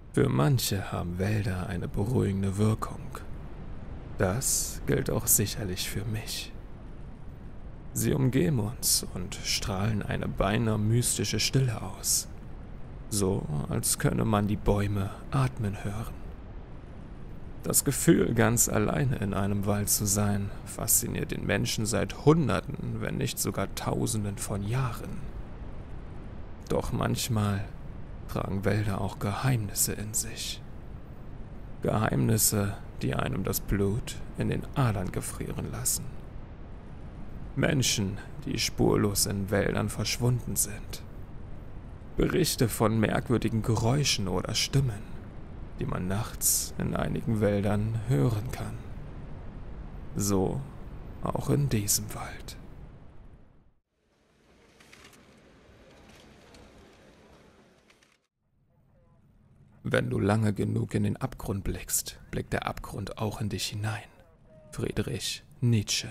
Für manche haben Wälder eine beruhigende Wirkung. Das gilt auch sicherlich für mich. Sie umgeben uns und strahlen eine beinahe mystische Stille aus. So, als könne man die Bäume atmen hören. Das Gefühl, ganz alleine in einem Wald zu sein, fasziniert den Menschen seit Hunderten, wenn nicht sogar Tausenden von Jahren. Doch manchmal tragen Wälder auch Geheimnisse in sich. Geheimnisse, die einem das Blut in den Adern gefrieren lassen. Menschen, die spurlos in Wäldern verschwunden sind. Berichte von merkwürdigen Geräuschen oder Stimmen, die man nachts in einigen Wäldern hören kann. So auch in diesem Wald. Wenn du lange genug in den Abgrund blickst, blickt der Abgrund auch in dich hinein. Friedrich Nietzsche.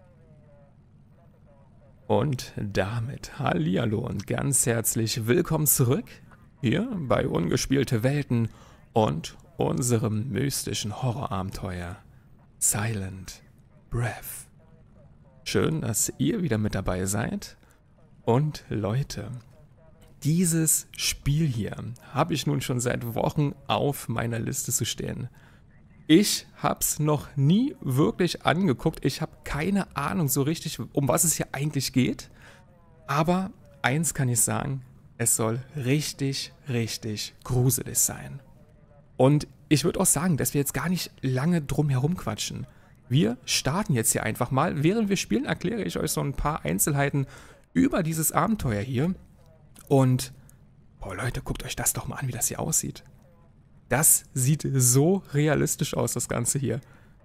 Und damit hallihallo und ganz herzlich willkommen zurück hier bei Ungespielte Welten und unserem mystischen Horrorabenteuer Silent Breath. Schön, dass ihr wieder mit dabei seid. Und Leute, dieses Spiel hier habe ich nun schon seit Wochen auf meiner Liste zu stehen. Ich hab's noch nie wirklich angeguckt. Ich habe keine Ahnung so richtig, um was es hier eigentlich geht. Aber eins kann ich sagen, es soll richtig, richtig gruselig sein. Und ich würde auch sagen, dass wir jetzt gar nicht lange drum herum quatschen. Wir starten jetzt hier einfach mal. Während wir spielen, erkläre ich euch so ein paar Einzelheiten über dieses Abenteuer hier. Und, boah Leute, guckt euch das doch mal an, wie das hier aussieht. Das sieht so realistisch aus, das Ganze hier.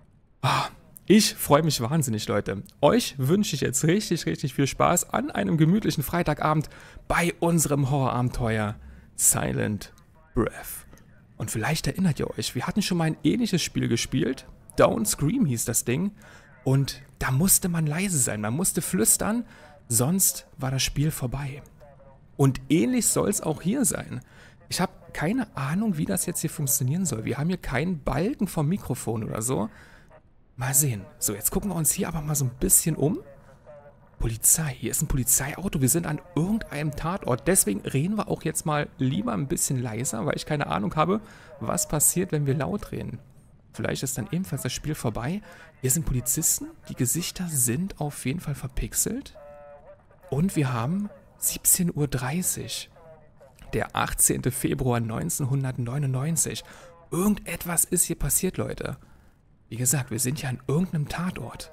Ich freue mich wahnsinnig, Leute. Euch wünsche ich jetzt richtig, richtig viel Spaß an einem gemütlichen Freitagabend bei unserem Horrorabenteuer Silent Breath. Und vielleicht erinnert ihr euch, wir hatten schon mal ein ähnliches Spiel gespielt. Don't Scream hieß das Ding. Und da musste man leise sein, man musste flüstern, sonst war das Spiel vorbei. Und ähnlich soll es auch hier sein. Ich habe keine Ahnung, wie das jetzt hier funktionieren soll. Wir haben hier keinen Balken vom Mikrofon oder so. Mal sehen. So, jetzt gucken wir uns hier aber mal so ein bisschen um. Polizei. Hier ist ein Polizeiauto. Wir sind an irgendeinem Tatort. Deswegen reden wir auch jetzt mal lieber ein bisschen leiser, weil ich keine Ahnung habe, was passiert, wenn wir laut reden. Vielleicht ist dann ebenfalls das Spiel vorbei. Hier sind Polizisten. Die Gesichter sind auf jeden Fall verpixelt. Und wir haben 17:30 Uhr. Der 18. Februar 1999. Irgendetwas ist hier passiert, Leute. Wie gesagt, wir sind ja an irgendeinem Tatort.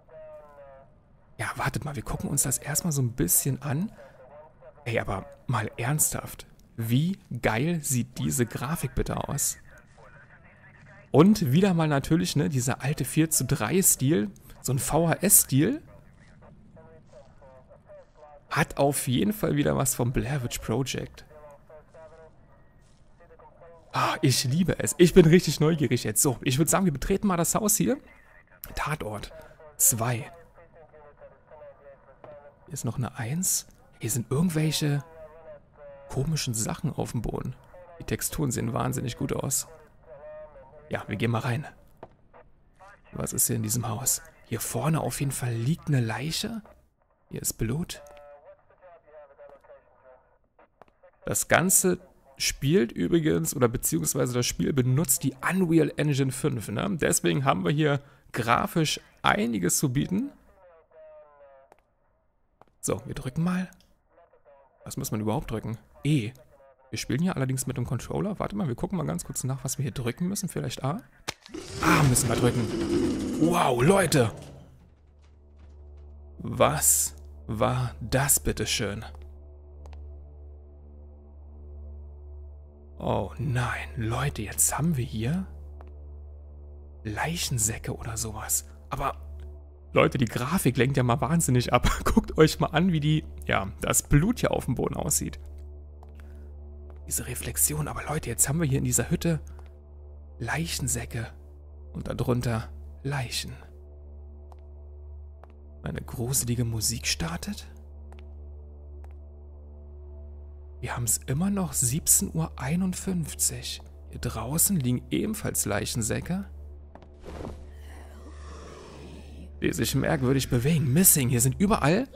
Ja, wartet mal, wir gucken uns das erstmal so ein bisschen an. Ey, aber mal ernsthaft. Wie geil sieht diese Grafik bitte aus? Und wieder mal natürlich, ne, dieser alte 4:3-Stil, so ein VHS-Stil. Hat auf jeden Fall wieder was vom Blair Witch Project. Ich liebe es. Ich bin richtig neugierig jetzt. So, ich würde sagen, wir betreten mal das Haus hier. Tatort 2. Hier ist noch eine 1. Hier sind irgendwelche komischen Sachen auf dem Boden. Die Texturen sehen wahnsinnig gut aus. Ja, wir gehen mal rein. Was ist hier in diesem Haus? Hier vorne auf jeden Fall liegt eine Leiche. Hier ist Blut. Das Ganze spielt übrigens, oder beziehungsweise das Spiel benutzt die Unreal Engine 5. Ne? Deswegen haben wir hier grafisch einiges zu bieten. So, wir drücken mal. Was muss man überhaupt drücken? E. Wir spielen hier allerdings mit dem Controller. Warte mal, wir gucken mal ganz kurz nach, was wir hier drücken müssen. Vielleicht A? A müssen wir drücken. Wow, Leute! Was war das bitteschön? Oh nein, Leute, jetzt haben wir hier Leichensäcke oder sowas. Aber, Leute, die Grafik lenkt ja mal wahnsinnig ab. Guckt euch mal an, wie das Blut hier auf dem Boden aussieht. Diese Reflexion, aber Leute, jetzt haben wir hier in dieser Hütte Leichensäcke und darunter Leichen. Eine gruselige Musik startet. Wir haben es immer noch 17:51 Uhr. Hier draußen liegen ebenfalls Leichensäcke, die sich merkwürdig bewegen. Missing, hier sind überall...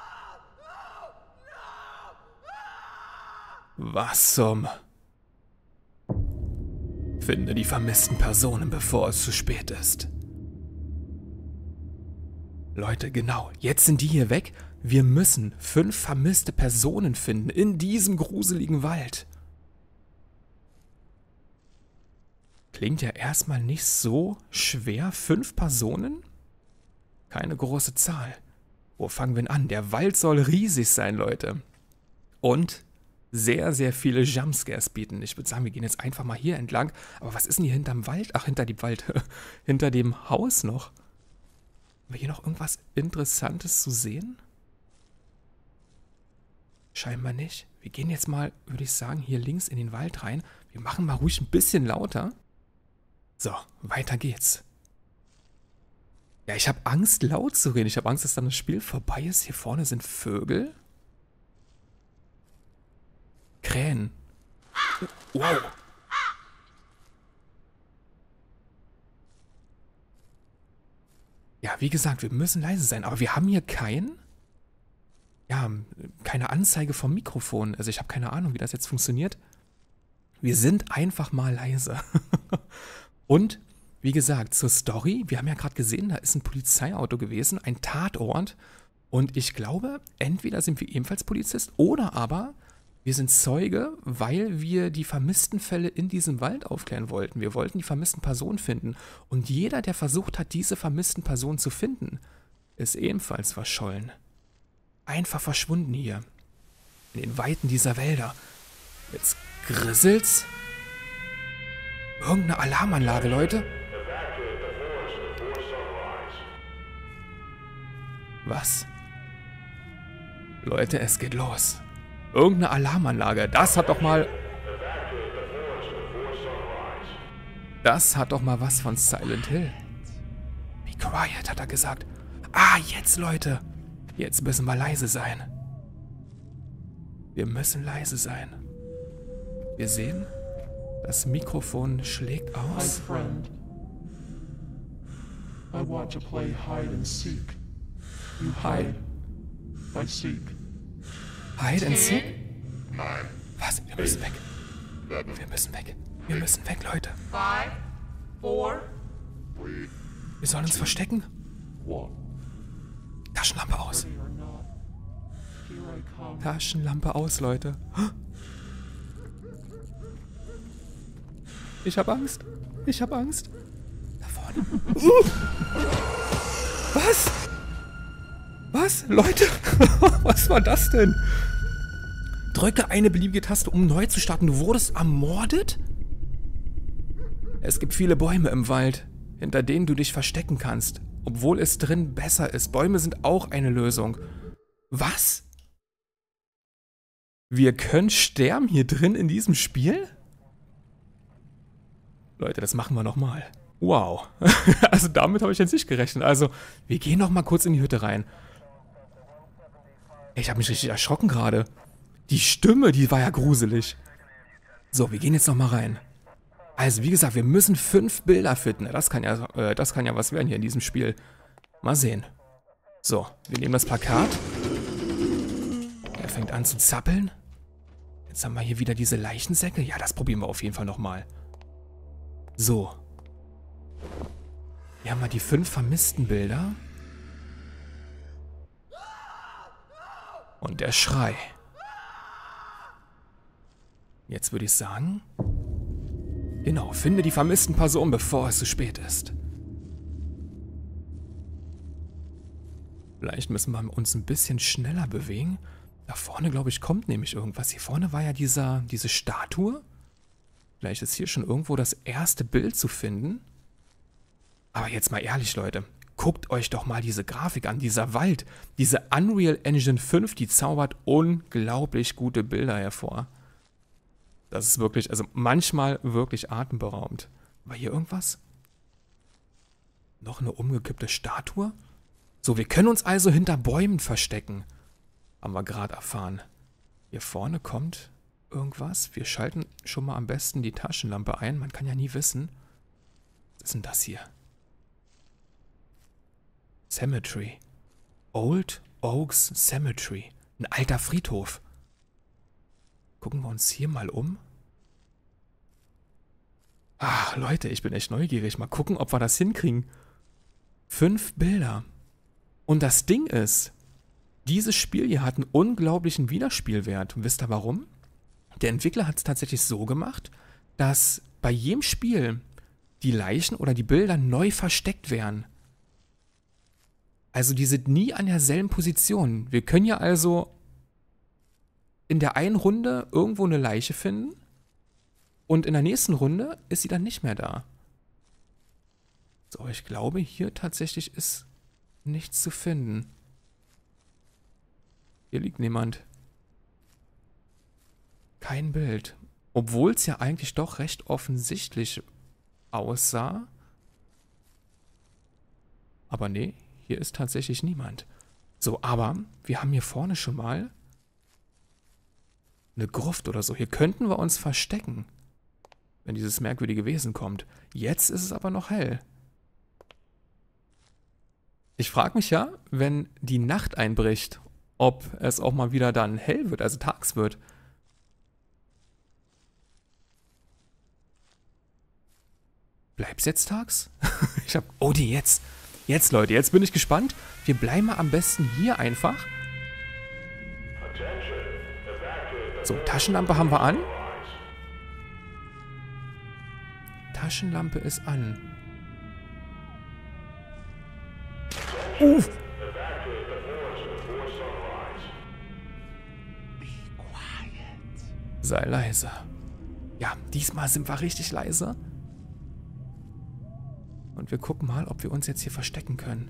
Was zum... Finde die vermissten Personen, bevor es zu spät ist. Leute, genau, jetzt sind die hier weg. Wir müssen 5 vermisste Personen finden in diesem gruseligen Wald. Klingt ja erstmal nicht so schwer. 5 Personen? Keine große Zahl. Wo fangen wir denn an? Der Wald soll riesig sein, Leute. Und sehr, sehr viele Jumpscares bieten. Ich würde sagen, wir gehen jetzt einfach mal hier entlang. Aber was ist denn hier hinterm Wald? Ach, hinter dem Wald. Hinter dem Haus noch. Haben wir hier noch irgendwas Interessantes zu sehen? Scheinbar nicht. Wir gehen jetzt mal, würde ich sagen, hier links in den Wald rein. Wir machen mal ruhig ein bisschen lauter. So, weiter geht's. Ja, ich habe Angst, laut zu reden. Ich habe Angst, dass dann das Spiel vorbei ist. Hier vorne sind Vögel. Krähen. Wow. Ja, wie gesagt, wir müssen leise sein. Aber wir haben hier keine Anzeige vom Mikrofon. Also ich habe keine Ahnung, wie das jetzt funktioniert. Wir sind einfach mal leise. Und, wie gesagt, zur Story. Wir haben ja gerade gesehen, da ist ein Polizeiauto gewesen, ein Tatort. Und ich glaube, entweder sind wir ebenfalls Polizist oder aber wir sind Zeuge, weil wir die vermissten Fälle in diesem Wald aufklären wollten. Wir wollten die vermissten Personen finden. Und jeder, der versucht hat, diese vermissten Personen zu finden, ist ebenfalls verschollen. Einfach verschwunden hier. In den Weiten dieser Wälder. Jetzt grisselt's. Irgendeine Alarmanlage, Leute. Was? Leute, es geht los. Irgendeine Alarmanlage. Das hat doch mal was von Silent Hill. Be quiet, hat er gesagt. Ah, jetzt, Leute. Jetzt müssen wir leise sein. Wir müssen leise sein. Wir sehen, das Mikrofon schlägt aus. Hi, friend. I want to play hide and seek. You hide. I seek. Hide and seek? Was? Wir müssen weg. Wir müssen weg. Wir müssen weg, Leute. 5, 4, Wir sollen uns verstecken. One. Taschenlampe aus. Ready or not, here I come. Taschenlampe aus, Leute. Ich hab Angst. Ich hab Angst. Da vorne. Was? Was? Leute? Was war das denn? Drücke eine beliebige Taste, um neu zu starten. Du wurdest ermordet? Es gibt viele Bäume im Wald, hinter denen du dich verstecken kannst, obwohl es drin besser ist. Bäume sind auch eine Lösung. Was? Wir können sterben hier drin in diesem Spiel? Leute, das machen wir nochmal. Wow. Also damit habe ich jetzt nicht gerechnet. Also, wir gehen nochmal kurz in die Hütte rein. Ich habe mich richtig erschrocken gerade. Die Stimme, die war ja gruselig. So, wir gehen jetzt nochmal rein. Also, wie gesagt, wir müssen 5 Bilder finden. Das kann ja was werden hier in diesem Spiel. Mal sehen. So, wir nehmen das Plakat. Er fängt an zu zappeln. Jetzt haben wir hier wieder diese Leichensäcke. Ja, das probieren wir auf jeden Fall nochmal. So. Hier haben wir die 5 vermissten Bilder. Und der Schrei. Jetzt würde ich sagen... Genau, finde die vermissten Personen, bevor es zu spät ist. Vielleicht müssen wir uns ein bisschen schneller bewegen. Da vorne, glaube ich, kommt nämlich irgendwas. Hier vorne war ja diese Statue. Vielleicht ist hier schon irgendwo das erste Bild zu finden. Aber jetzt mal ehrlich, Leute. Guckt euch doch mal diese Grafik an. Dieser Wald, diese Unreal Engine 5, die zaubert unglaublich gute Bilder hervor. Das ist wirklich, also manchmal wirklich atemberaubend. War hier irgendwas? Noch eine umgekippte Statue? So, wir können uns also hinter Bäumen verstecken. Haben wir gerade erfahren. Hier vorne kommt irgendwas? Wir schalten schon mal am besten die Taschenlampe ein. Man kann ja nie wissen. Was ist denn das hier? Cemetery. Old Oaks Cemetery. Ein alter Friedhof. Gucken wir uns hier mal um. Ach, Leute, ich bin echt neugierig. Mal gucken, ob wir das hinkriegen. 5 Bilder. Und das Ding ist, dieses Spiel hier hat einen unglaublichen Wiederspielwert. Und wisst ihr warum? Der Entwickler hat es tatsächlich so gemacht, dass bei jedem Spiel die Leichen oder die Bilder neu versteckt werden. Also die sind nie an derselben Position. Wir können ja also in der einen Runde irgendwo eine Leiche finden und in der nächsten Runde ist sie dann nicht mehr da. So, ich glaube, hier tatsächlich ist nichts zu finden. Hier liegt niemand. Kein Bild. Obwohl es ja eigentlich doch recht offensichtlich aussah. Aber nee, hier ist tatsächlich niemand. So, aber wir haben hier vorne schon mal eine Gruft oder so. Hier könnten wir uns verstecken, wenn dieses merkwürdige Wesen kommt. Jetzt ist es aber noch hell. Ich frage mich ja, wenn die Nacht einbricht, ob es auch mal wieder dann hell wird, also tags wird. Bleibt's jetzt tags? Oh, die jetzt. Jetzt, Leute, jetzt bin ich gespannt. Wir bleiben mal am besten hier einfach. So, Taschenlampe haben wir an. Taschenlampe ist an. Sei leise. Ja, diesmal sind wir richtig leise. Und wir gucken mal, ob wir uns jetzt hier verstecken können.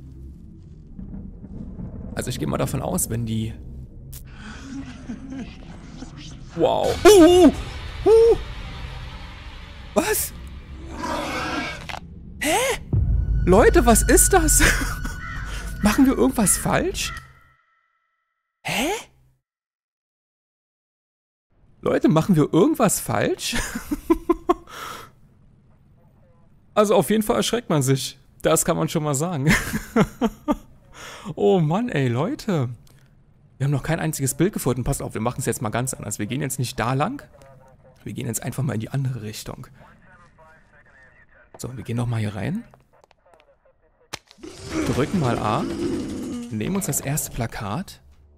Also ich gehe mal davon aus, wenn die... Wow. Was? Hä? Leute, was ist das? Machen wir irgendwas falsch? Hä? Leute, machen wir irgendwas falsch? Also auf jeden Fall erschreckt man sich. Das kann man schon mal sagen. Oh Mann, ey, Leute. Wir haben noch kein einziges Bild gefunden. Passt auf, wir machen es jetzt mal ganz anders. Wir gehen jetzt nicht da lang. Wir gehen jetzt einfach mal in die andere Richtung. So, wir gehen nochmal hier rein. Drücken mal A. Nehmen uns das erste Plakat.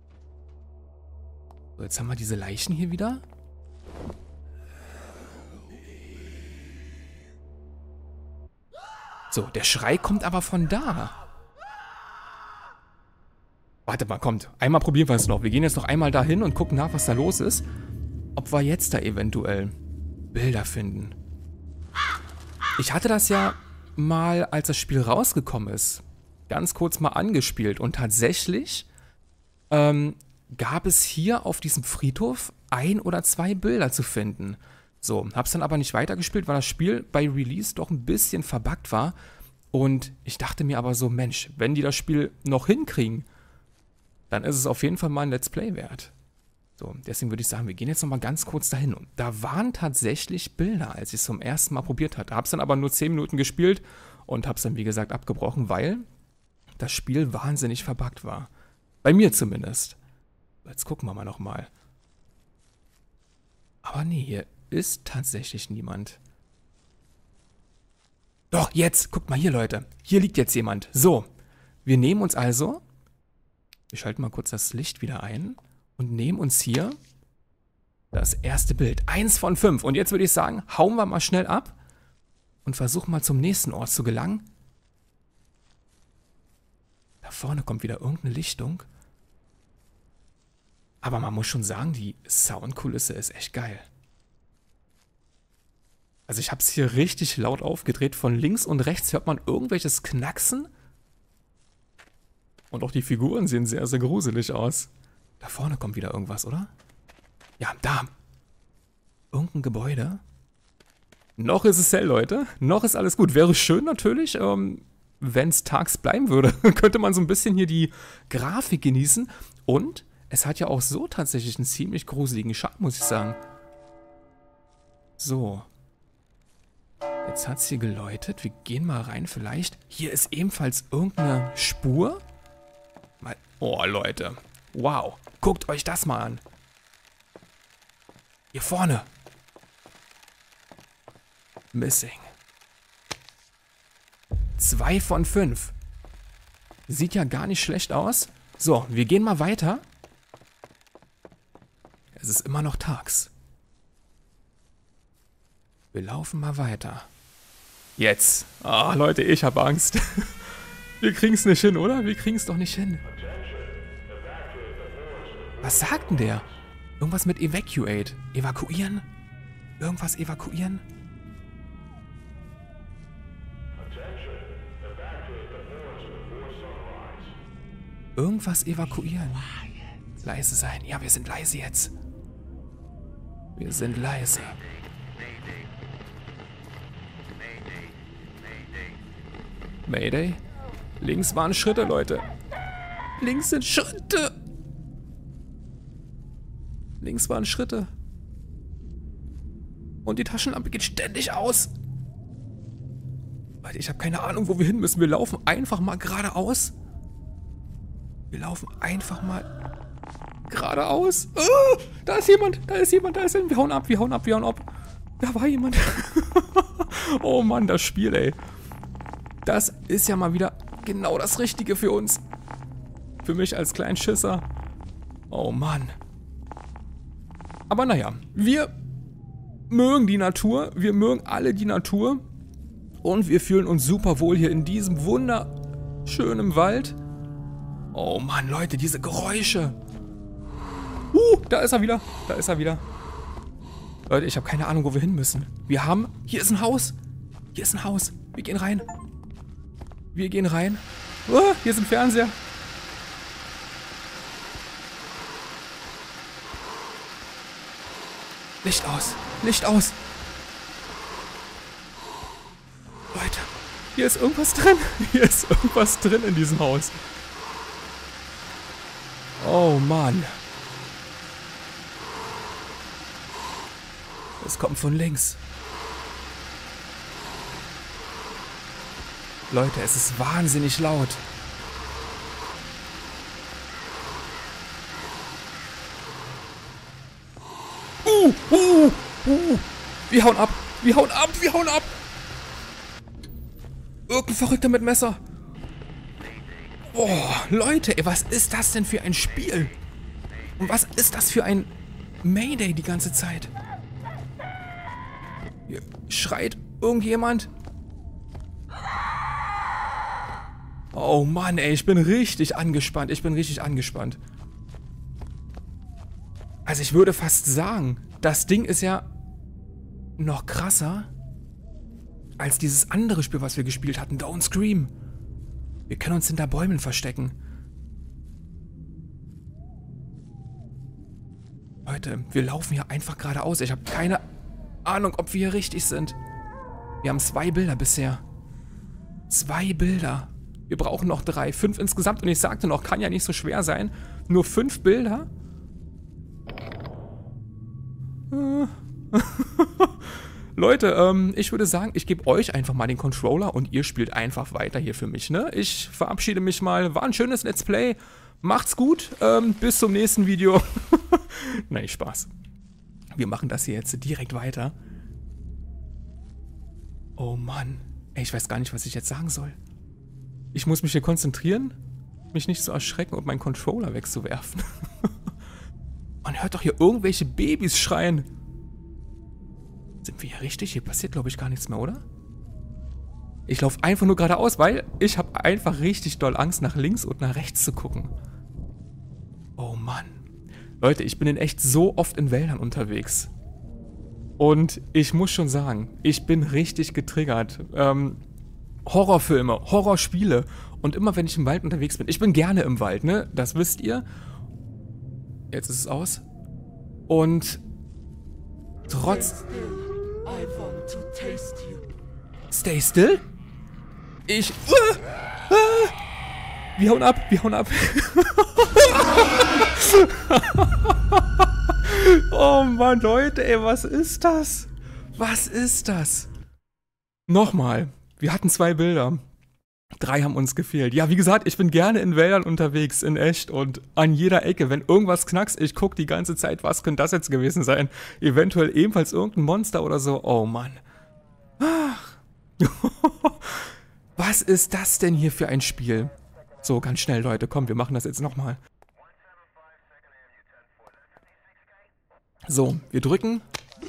So, jetzt haben wir diese Leichen hier wieder. So, der Schrei kommt aber von da. Warte mal, kommt. Einmal probieren wir es noch. Wir gehen jetzt noch einmal dahin und gucken nach, was da los ist. Ob wir jetzt da eventuell Bilder finden. Ich hatte das ja mal, als das Spiel rausgekommen ist, ganz kurz mal angespielt. Und tatsächlich gab es hier auf diesem Friedhof 1 oder 2 Bilder zu finden. So, hab's dann aber nicht weitergespielt, weil das Spiel bei Release doch ein bisschen verbuggt war. Und ich dachte mir aber so, Mensch, wenn die das Spiel noch hinkriegen, dann ist es auf jeden Fall mal ein Let's Play wert. So, deswegen würde ich sagen, wir gehen jetzt nochmal ganz kurz dahin. Und da waren tatsächlich Bilder, als ich es zum ersten Mal probiert hatte. Hab's dann aber nur 10 Minuten gespielt und hab's dann, wie gesagt, abgebrochen, weil das Spiel wahnsinnig verbuggt war. Bei mir zumindest. Jetzt gucken wir mal nochmal. Aber nee, hier ist tatsächlich niemand. Doch, jetzt, guckt mal hier, Leute. Hier liegt jetzt jemand. So, wir nehmen uns also, wir schalten mal kurz das Licht wieder ein und nehmen uns hier das erste Bild. 1 von 5. Und jetzt würde ich sagen, hauen wir mal schnell ab und versuchen mal zum nächsten Ort zu gelangen. Da vorne kommt wieder irgendeine Lichtung. Aber man muss schon sagen, die Soundkulisse ist echt geil. Also ich habe es hier richtig laut aufgedreht. Von links und rechts hört man irgendwelches Knacksen. Und auch die Figuren sehen sehr, sehr gruselig aus. Da vorne kommt wieder irgendwas, oder? Ja, da. Irgendein Gebäude. Noch ist es hell, Leute. Noch ist alles gut. Wäre schön natürlich, wenn es tags bleiben würde. Könnte man so ein bisschen hier die Grafik genießen. Und es hat ja auch so tatsächlich einen ziemlich gruseligen Charme, muss ich sagen. So. Jetzt hat es hier geläutet. Wir gehen mal rein vielleicht. Hier ist ebenfalls irgendeine Spur. Oh, Leute. Wow. Guckt euch das mal an. Hier vorne. Missing. 2 von 5. Sieht ja gar nicht schlecht aus. So, wir gehen mal weiter. Es ist immer noch tags. Wir laufen mal weiter. Jetzt. Ah, Leute, ich habe Angst. Wir kriegen es nicht hin, oder? Wir kriegen es doch nicht hin. Was sagt denn der? Irgendwas mit Evacuate. Evakuieren? Irgendwas evakuieren? Irgendwas evakuieren. Leise sein. Ja, wir sind leise jetzt. Wir sind leise. Mayday? Links waren Schritte, Leute. Links sind Schritte. Links waren Schritte. Und die Taschenlampe geht ständig aus. Leute, ich habe keine Ahnung, wo wir hin müssen. Wir laufen einfach mal geradeaus. Wir laufen einfach mal geradeaus. Oh, da ist jemand, da ist jemand, da ist jemand. Wir hauen ab, wir hauen ab, wir hauen ab. Da war jemand. Oh Mann, das Spiel, ey. Das ist ja mal wieder genau das Richtige für uns. Für mich als kleinen Schisser. Oh Mann. Aber naja, wir mögen die Natur. Wir mögen alle die Natur. Und wir fühlen uns super wohl hier in diesem wunderschönen Wald. Oh Mann, Leute, diese Geräusche. Da ist er wieder. Da ist er wieder. Leute, ich habe keine Ahnung, wo wir hin müssen. Hier ist ein Haus. Hier ist ein Haus. Wir gehen rein. Wir gehen rein. Hier ist ein Fernseher. Licht aus. Licht aus. Leute, hier ist irgendwas drin. Hier ist irgendwas drin in diesem Haus. Oh Mann. Es kommt von links. Leute, es ist wahnsinnig laut. Wir hauen ab. Wir hauen ab. Wir hauen ab. Irgendein Verrückter mit Messer. Oh, Leute, ey, was ist das denn für ein Spiel? Und was ist das für ein Mayday die ganze Zeit? Hier schreit irgendjemand. Oh Mann, ey, ich bin richtig angespannt. Ich bin richtig angespannt. Also ich würde fast sagen, das Ding ist ja noch krasser als dieses andere Spiel, was wir gespielt hatten, Don't Scream. Wir können uns hinter Bäumen verstecken. Leute, wir laufen hier einfach geradeaus. Ich habe keine Ahnung, ob wir hier richtig sind. Wir haben 2 Bilder bisher. 2 Bilder. Wir brauchen noch 3. 5 insgesamt. Und ich sagte noch, kann ja nicht so schwer sein. Nur 5 Bilder. Leute, ich würde sagen, ich gebe euch einfach mal den Controller und ihr spielt einfach weiter hier für mich, ne? Ich verabschiede mich mal. War ein schönes Let's Play. Macht's gut. Bis zum nächsten Video. Nein, Spaß. Wir machen das hier jetzt direkt weiter. Oh Mann. Ey, ich weiß gar nicht, was ich jetzt sagen soll. Ich muss mich hier konzentrieren, mich nicht zu erschrecken und meinen Controller wegzuwerfen. Man hört doch hier irgendwelche Babys schreien. Sind wir hier richtig? Hier passiert, glaube ich, gar nichts mehr, oder? Ich laufe einfach nur geradeaus, weil ich habe einfach richtig doll Angst, nach links und nach rechts zu gucken. Oh Mann. Leute, ich bin in echt so oft in Wäldern unterwegs. Und ich muss schon sagen, ich bin richtig getriggert. Horrorfilme, Horrorspiele. Und immer wenn ich im Wald unterwegs bin, ich bin gerne im Wald, ne? Das wisst ihr. Jetzt ist es aus. Und trotz... Stay still? Ich... Wir hauen ab, wir hauen ab. Oh Mann, Leute, ey, was ist das? Was ist das? Nochmal. Wir hatten 2 Bilder. 3 haben uns gefehlt. Ja, wie gesagt, ich bin gerne in Wäldern unterwegs, in echt und an jeder Ecke. Wenn irgendwas knackst, ich gucke die ganze Zeit, was könnte das jetzt gewesen sein? Eventuell ebenfalls irgendein Monster oder so. Oh Mann. Ach. Was ist das denn hier für ein Spiel? So, ganz schnell, Leute. Komm, wir machen das jetzt nochmal. So, wir drücken.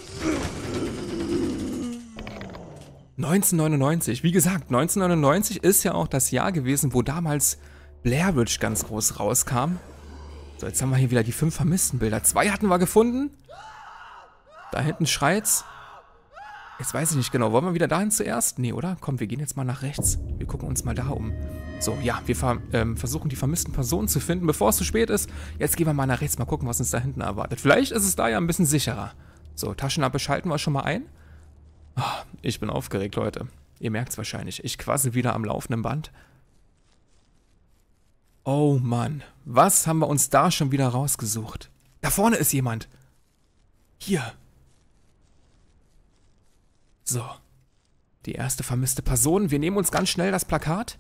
1999. Wie gesagt, 1999 ist ja auch das Jahr gewesen, wo damals Blair Witch ganz groß rauskam. So, jetzt haben wir hier wieder die 5 vermissten Bilder. 2 hatten wir gefunden. Da hinten schreit's. Jetzt weiß ich nicht genau. Wollen wir wieder dahin zuerst? Nee, oder? Komm, wir gehen jetzt mal nach rechts. Wir gucken uns mal da um. So, ja, wir versuchen die vermissten Personen zu finden, bevor es zu spät ist. Jetzt gehen wir mal nach rechts, mal gucken, was uns da hinten erwartet. Vielleicht ist es da ja ein bisschen sicherer. So, Taschenlampe schalten wir schon mal ein. Oh, ich bin aufgeregt, Leute. Ihr merkt es wahrscheinlich. Ich quassel wieder am laufenden Band. Oh Mann, was haben wir uns da schon wieder rausgesucht? Da vorne ist jemand. Hier. So. Die erste vermisste Person. Wir nehmen uns ganz schnell das Plakat.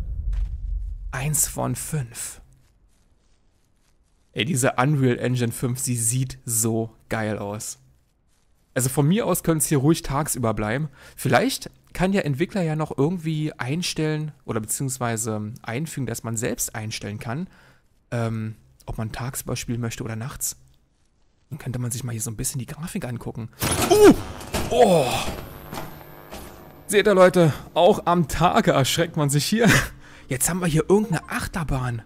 1 von 5. Ey, diese Unreal Engine 5, sie sieht so geil aus. Also von mir aus können es hier ruhig tagsüber bleiben. Vielleicht kann der Entwickler ja noch irgendwie einstellen oder beziehungsweise einfügen, dass man selbst einstellen kann, ob man tagsüber spielen möchte oder nachts. Dann könnte man sich mal hier so ein bisschen die Grafik angucken. Oh! Seht ihr, Leute, auch am Tage erschreckt man sich hier. Jetzt haben wir hier irgendeine Achterbahn.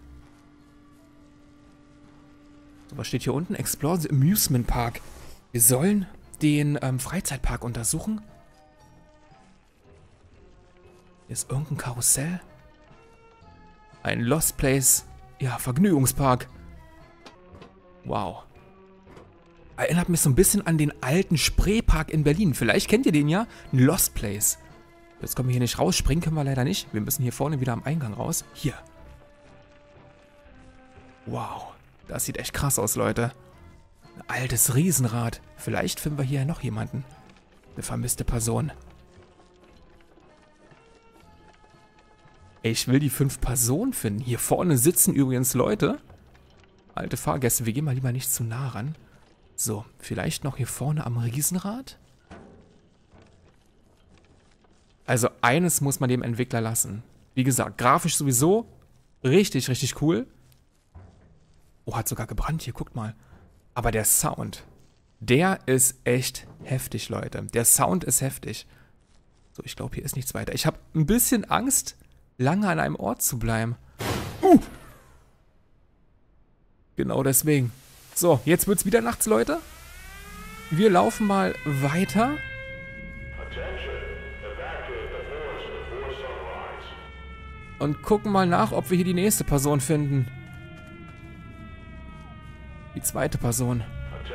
So, was steht hier unten? Explore the Amusement Park. Wir sollen den Freizeitpark untersuchen. Hier ist irgendein Karussell. Ein Lost Place. Ja, Vergnügungspark. Wow. Erinnert mich so ein bisschen an den alten Spreepark in Berlin. Vielleicht kennt ihr den ja. Ein Lost Place. Jetzt kommen wir hier nicht raus. Springen können wir leider nicht. Wir müssen hier vorne wieder am Eingang raus. Hier. Wow. Das sieht echt krass aus, Leute. Ein altes Riesenrad. Vielleicht finden wir hier ja noch jemanden. Eine vermisste Person. Ich will die 5 Personen finden. Hier vorne sitzen übrigens Leute. Alte Fahrgäste. Wir gehen mal lieber nicht zu nah ran. So, vielleicht noch hier vorne am Riesenrad? Also eines muss man dem Entwickler lassen. Wie gesagt, grafisch sowieso richtig, richtig cool. Oh, hat sogar gebrannt hier, guckt mal. Aber der Sound, der ist echt heftig, Leute. Der Sound ist heftig. So, ich glaube, hier ist nichts weiter. Ich habe ein bisschen Angst, lange an einem Ort zu bleiben. Genau deswegen. So, jetzt wird's wieder nachts, Leute. Wir laufen mal weiter. Und gucken mal nach, ob wir hier die nächste Person finden. Die zweite Person.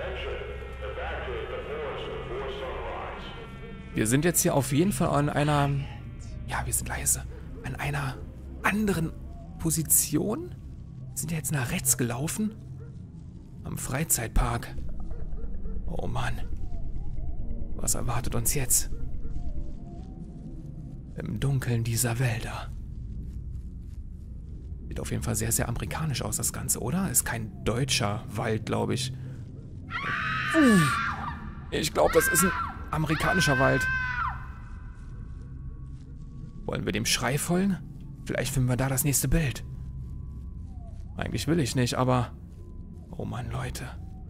Wir sind jetzt hier auf jeden Fall an einer... Ja, wir sind leise. An einer anderen Position. Wir sind ja jetzt nach rechts gelaufen. Am Freizeitpark. Oh Mann. Was erwartet uns jetzt? Im Dunkeln dieser Wälder. Sieht auf jeden Fall sehr, sehr amerikanisch aus, das Ganze, oder? Ist kein deutscher Wald, glaube ich. Ich glaube, das ist ein amerikanischer Wald. Wollen wir dem Schrei folgen? Vielleicht finden wir da das nächste Bild. Eigentlich will ich nicht, aber... Oh Mann, Leute.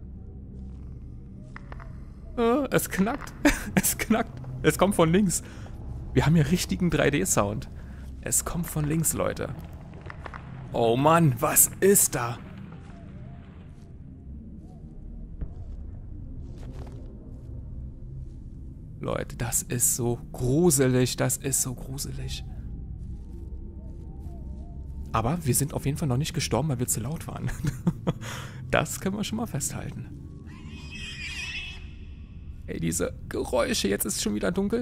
Es knackt. Es knackt. Es kommt von links. Wir haben hier richtigen 3D-Sound. Es kommt von links, Leute. Oh Mann, was ist da? Leute, das ist so gruselig. Das ist so gruselig. Aber wir sind auf jeden Fall noch nicht gestorben, weil wir zu laut waren. Das können wir schon mal festhalten. Ey, diese Geräusche. Jetzt ist es schon wieder dunkel.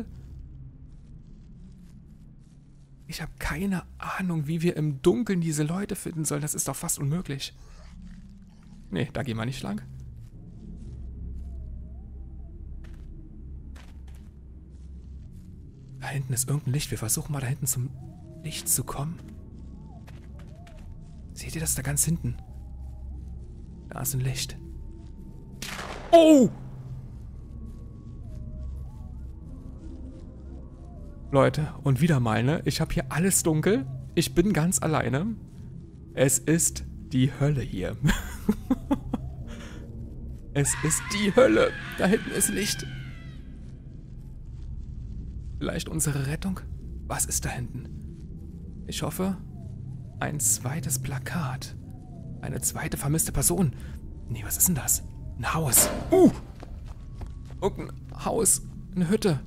Ich habe keine Ahnung, wie wir im Dunkeln diese Leute finden sollen. Das ist doch fast unmöglich. Nee, da gehen wir nicht lang. Da hinten ist irgendein Licht. Wir versuchen mal da hinten zum Licht zu kommen. Seht ihr das da ganz hinten? Da ist ein Licht. Oh! Leute, und wieder mal, ne? Ich habe hier alles dunkel. Ich bin ganz alleine. Es ist die Hölle hier. Es ist die Hölle. Da hinten ist Licht. Vielleicht unsere Rettung? Was ist da hinten? Ich hoffe, ein zweites Plakat. Eine zweite vermisste Person. Nee, was ist denn das? Ein Haus. Irgendein Haus. Eine Hütte.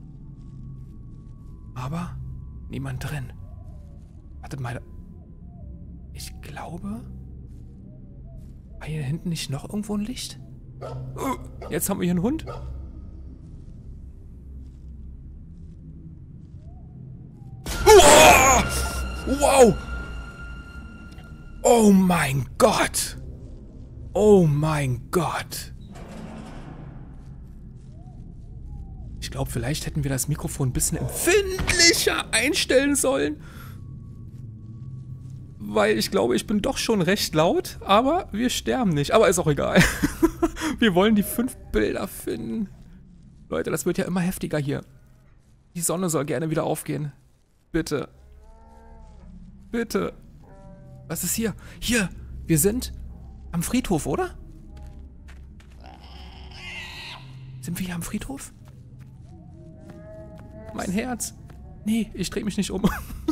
Aber niemand drin. Wartet mal. Ich glaube... War hier hinten nicht noch irgendwo ein Licht? Jetzt haben wir hier einen Hund. Wow! Oh mein Gott! Oh mein Gott! Ich glaube, vielleicht hätten wir das Mikrofon ein bisschen empfindlicher einstellen sollen. Weil ich glaube, ich bin doch schon recht laut, aber wir sterben nicht. Aber ist auch egal. Wir wollen die 5 Bilder finden. Leute, das wird ja immer heftiger hier. Die Sonne soll gerne wieder aufgehen. Bitte. Bitte. Was ist hier? Hier, wir sind am Friedhof, oder? Sind wir hier am Friedhof? Mein Herz. Nee, ich drehe mich nicht um.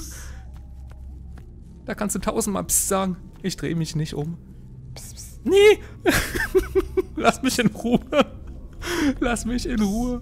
Da kannst du 1000-mal Psst sagen. Ich drehe mich nicht um. Psst, psst. Nee. Lass mich in Ruhe. Lass mich in Ruhe.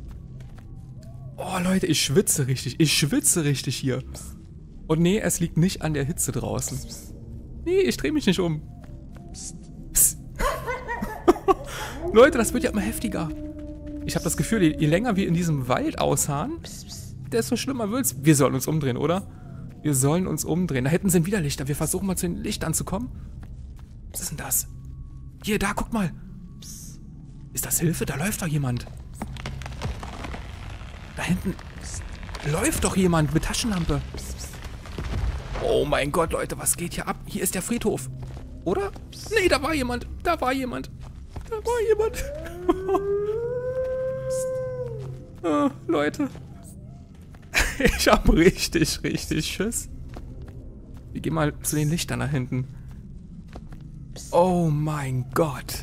Oh, Leute, ich schwitze richtig. Ich schwitze richtig hier. Und nee, es liegt nicht an der Hitze draußen. Nee, ich drehe mich nicht um. Psst. Leute, das wird ja immer heftiger. Ich habe das Gefühl, je länger wir in diesem Wald ausharren, desto schlimmer wird's. Wir sollen uns umdrehen, oder? Wir sollen uns umdrehen. Da hinten sind wieder Lichter. Wir versuchen mal zu den Lichtern zu kommen. Was ist denn das? Hier, da, guck mal. Ist das Hilfe? Da läuft doch jemand. Da hinten läuft doch jemand mit Taschenlampe. Oh mein Gott, Leute, was geht hier ab? Hier ist der Friedhof. Oder? Nee, da war jemand. Da war jemand. Da war jemand. Oh, Leute. Ich hab richtig Schiss. Wir gehen mal zu den Lichtern da hinten. Oh mein Gott.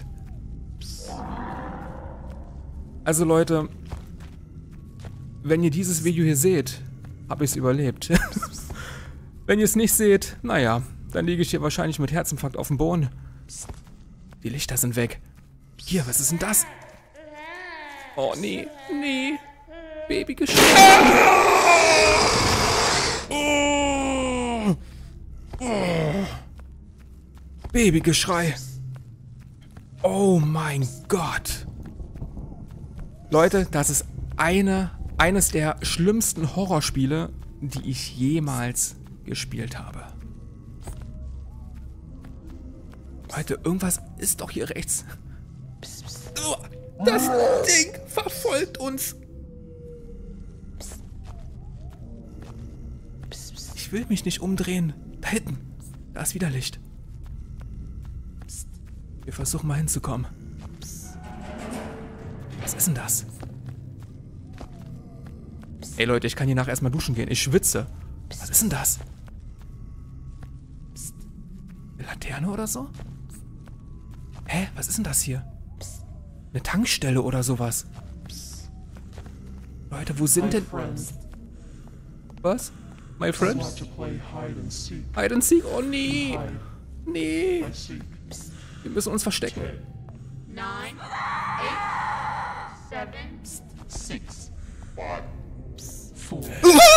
Also Leute, wenn ihr dieses Video hier seht, habe ich es überlebt. Wenn ihr es nicht seht, naja, dann liege ich hier wahrscheinlich mit Herzinfarkt auf dem Boden. Die Lichter sind weg. Hier, was ist denn das? Oh nee, nee. Babygeschrei. Oh. Oh. Babygeschrei. Oh mein Gott. Leute, das ist eines der schlimmsten Horrorspiele, die ich jemals gespielt habe. Leute, irgendwas ist doch hier rechts. Oh, das Ding verfolgt uns. Ich will mich nicht umdrehen. Da hinten. Da ist wieder Licht. Wir versuchen mal hinzukommen. Was ist denn das? Ey Leute, ich kann hier nachher erstmal duschen gehen. Ich schwitze. Was ist denn das? Eine Laterne oder so? Hä? Was ist denn das hier? Eine Tankstelle oder sowas? Leute, wo sind denn... Was? My friend? Hide and seek? Oh nee. Nee. Wir müssen uns verstecken. 9, 8, 7, 6, 5,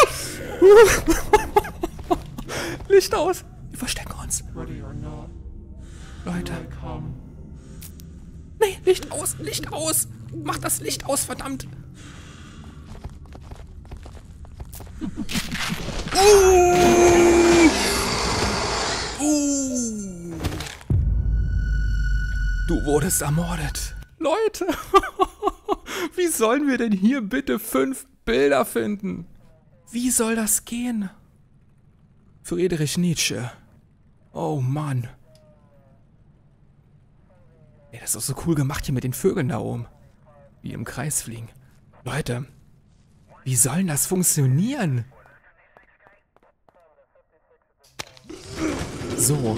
4. Licht aus. Wir verstecken uns. Leute. Nee, Licht aus. Licht aus. Mach das Licht aus, verdammt. Du wurdest ermordet. Leute, wie sollen wir denn hier bitte 5 Bilder finden? Wie soll das gehen? Friedrich Nietzsche. Oh Mann. Ey, das ist doch so cool gemacht hier mit den Vögeln da oben. Wie im Kreis fliegen. Leute, wie soll denn das funktionieren? So.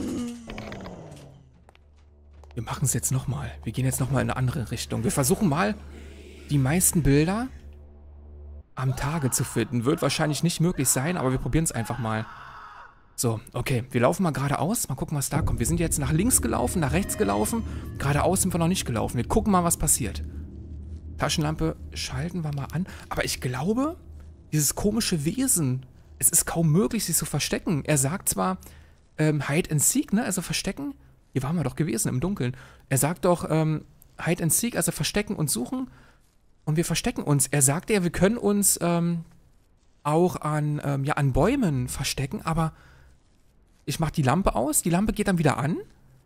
Wir machen es jetzt nochmal. Wir gehen jetzt nochmal in eine andere Richtung. Wir versuchen mal, die meisten Bilder am Tage zu finden. Wird wahrscheinlich nicht möglich sein, aber wir probieren es einfach mal. So, okay. Wir laufen mal geradeaus. Mal gucken, was da kommt. Wir sind jetzt nach links gelaufen, nach rechts gelaufen. Geradeaus sind wir noch nicht gelaufen. Wir gucken mal, was passiert. Taschenlampe schalten wir mal an. Aber ich glaube, dieses komische Wesen, es ist kaum möglich, sich zu verstecken. Er sagt zwar Hide and Seek, ne? Also verstecken. Hier waren wir doch gewesen im Dunkeln. Er sagt doch Hide and Seek, also verstecken und suchen. Und wir verstecken uns. Er sagt ja, wir können uns auch an Bäumen verstecken, aber ich mache die Lampe aus. Die Lampe geht dann wieder an.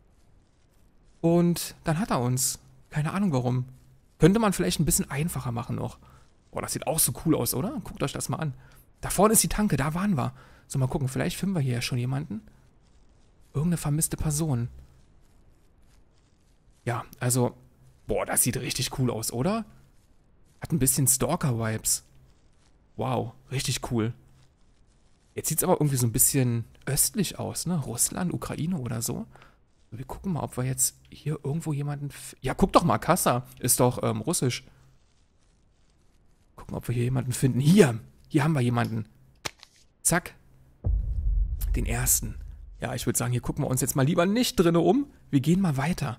Und dann hat er uns. Keine Ahnung warum. Könnte man vielleicht ein bisschen einfacher machen noch. Boah, das sieht auch so cool aus, oder? Guckt euch das mal an. Da vorne ist die Tanke, da waren wir. So, mal gucken, vielleicht finden wir hier ja schon jemanden. Irgendeine vermisste Person. Ja, also, boah, das sieht richtig cool aus, oder? Hat ein bisschen Stalker-Vibes. Wow, richtig cool. Jetzt sieht es aber irgendwie so ein bisschen östlich aus, ne? Russland, Ukraine oder so. Wir gucken mal, ob wir jetzt hier irgendwo jemanden... Ja, guck doch mal, Kassa. Ist doch russisch. Gucken, ob wir hier jemanden finden. Hier haben wir jemanden. Zack. Den ersten. Ja, ich würde sagen, hier gucken wir uns jetzt mal lieber nicht drinne um. Wir gehen mal weiter.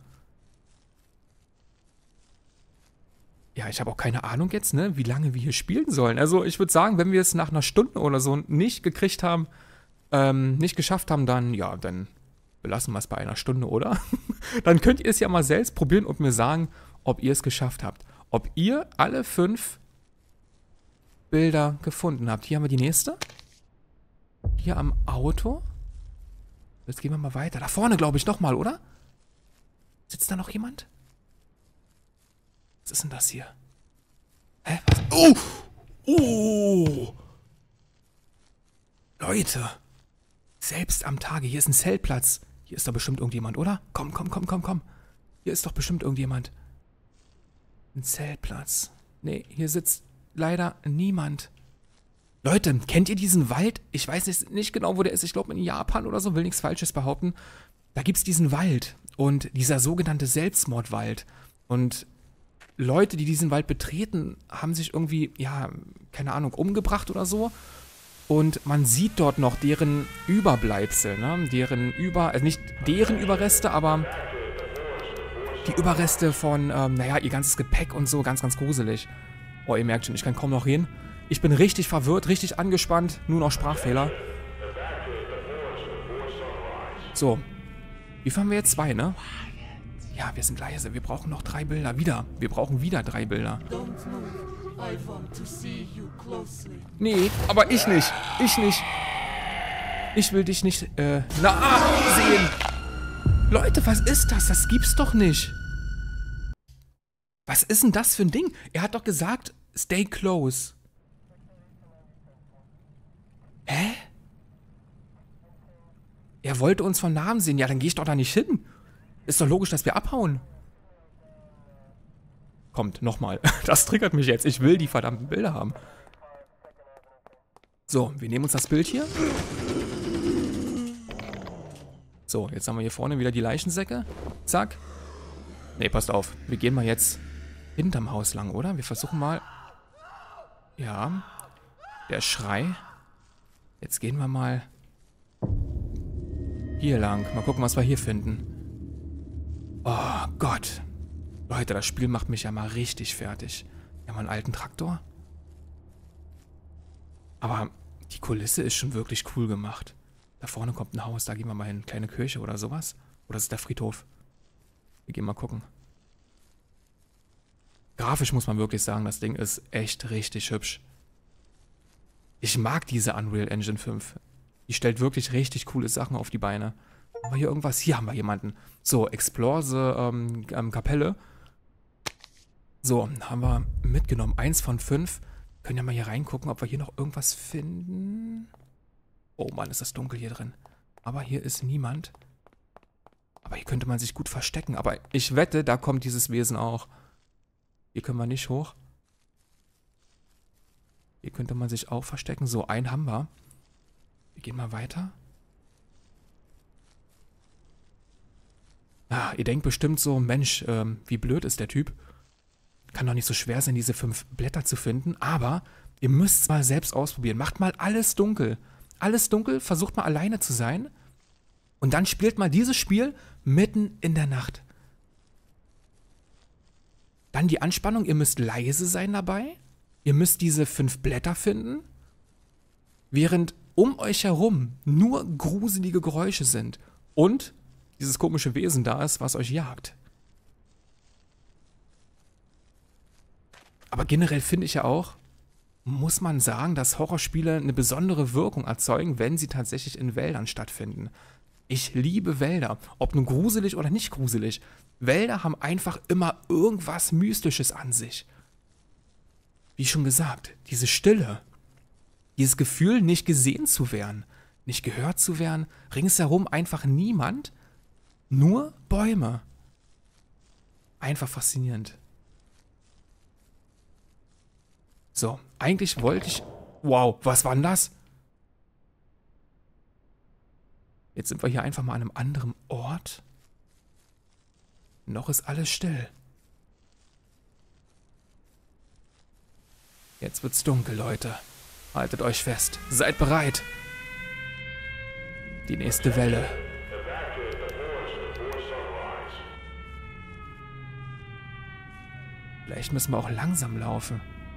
Ja, ich habe auch keine Ahnung jetzt, ne, wie lange wir hier spielen sollen. Also ich würde sagen, wenn wir es nach einer Stunde oder so nicht gekriegt haben, nicht geschafft haben, dann, ja, dann belassen wir es bei einer Stunde, oder? Dann könnt ihr es ja mal selbst probieren und mir sagen, ob ihr es geschafft habt. Ob ihr alle 5 Bilder gefunden habt. Hier haben wir die nächste. Hier am Auto. Jetzt gehen wir mal weiter. Da vorne, glaube ich, nochmal, oder? Sitzt da noch jemand? Was ist denn das hier? Hä? Was? Oh! Leute! Selbst am Tage. Hier ist ein Zeltplatz. Hier ist doch bestimmt irgendjemand, oder? Komm. Hier ist doch bestimmt irgendjemand. Ein Zeltplatz. Nee, hier sitzt leider niemand. Leute, kennt ihr diesen Wald? Ich weiß nicht genau, wo der ist. Ich glaube in Japan oder so. Will nichts Falsches behaupten. Da gibt es diesen Wald. Und dieser sogenannte Selbstmordwald. Und Leute, die diesen Wald betreten, haben sich irgendwie, ja, keine Ahnung, umgebracht oder so. Und man sieht dort noch deren Überbleibsel, ne? Also nicht deren Überreste, aber die Überreste von, naja, ihr ganzes Gepäck und so, ganz, ganz gruselig. Oh, ihr merkt schon, ich kann kaum noch reden. Ich bin richtig verwirrt, richtig angespannt, nur noch Sprachfehler. So. Wie fahren wir jetzt 2, ne? Ja, wir sind leise. Wir brauchen noch 3 Bilder. Wir brauchen wieder 3 Bilder. Nee, aber ich nicht. Ich will dich nicht, sehen. Leute, was ist das? Das gibt's doch nicht. Was ist denn das für ein Ding? Er hat doch gesagt, stay close. Hä? Er wollte uns von Namen sehen. Ja, dann gehe ich doch da nicht hin. Ist doch logisch, dass wir abhauen. Kommt, nochmal. Das triggert mich jetzt. Ich will die verdammten Bilder haben. So, wir nehmen uns das Bild hier. So, jetzt haben wir hier vorne wieder die Leichensäcke. Zack. Ne, passt auf. Wir gehen mal jetzt hinterm Haus lang, oder? Wir versuchen mal... Ja. Der Schrei. Jetzt gehen wir mal... hier lang. Mal gucken, was wir hier finden. Oh Gott. Leute, das Spiel macht mich ja mal richtig fertig. Wir haben einen alten Traktor. Aber die Kulisse ist schon wirklich cool gemacht. Da vorne kommt ein Haus, da gehen wir mal hin. Kleine Kirche oder sowas. Oder ist der Friedhof? Wir gehen mal gucken. Grafisch muss man wirklich sagen, das Ding ist echt richtig hübsch. Ich mag diese Unreal Engine 5. Die stellt wirklich richtig coole Sachen auf die Beine. Haben wir hier irgendwas? Hier haben wir jemanden. So, Explore the Kapelle. So, haben wir mitgenommen. 1 von 5. Können ja mal hier reingucken, ob wir hier noch irgendwas finden. Oh Mann, ist das dunkel hier drin. Aber hier ist niemand. Aber hier könnte man sich gut verstecken. Aber ich wette, da kommt dieses Wesen auch. Hier können wir nicht hoch. Hier könnte man sich auch verstecken. So, einen haben wir. Wir gehen mal weiter. Ah, ihr denkt bestimmt so, Mensch, wie blöd ist der Typ. Kann doch nicht so schwer sein, diese 5 Blätter zu finden. Aber ihr müsst es mal selbst ausprobieren. Macht mal alles dunkel. Alles dunkel, versucht mal alleine zu sein. Und dann spielt mal dieses Spiel mitten in der Nacht. Dann die Anspannung, ihr müsst leise sein dabei. Ihr müsst diese 5 Blätter finden. Während um euch herum nur gruselige Geräusche sind. Und dieses komische Wesen da ist, was euch jagt. Aber generell finde ich ja auch, muss man sagen, dass Horrorspiele eine besondere Wirkung erzeugen, wenn sie tatsächlich in Wäldern stattfinden. Ich liebe Wälder, ob nun gruselig oder nicht gruselig. Wälder haben einfach immer irgendwas Mystisches an sich. Wie schon gesagt, diese Stille, dieses Gefühl, nicht gesehen zu werden, nicht gehört zu werden, ringsherum einfach niemand, nur Bäume. Einfach faszinierend. So, eigentlich wollte ich... Wow, was war denn das? Jetzt sind wir hier einfach mal an einem anderen Ort. Noch ist alles still. Jetzt wird's dunkel, Leute. Haltet euch fest. Seid bereit. Die nächste Welle. Vielleicht müssen wir auch langsam laufen.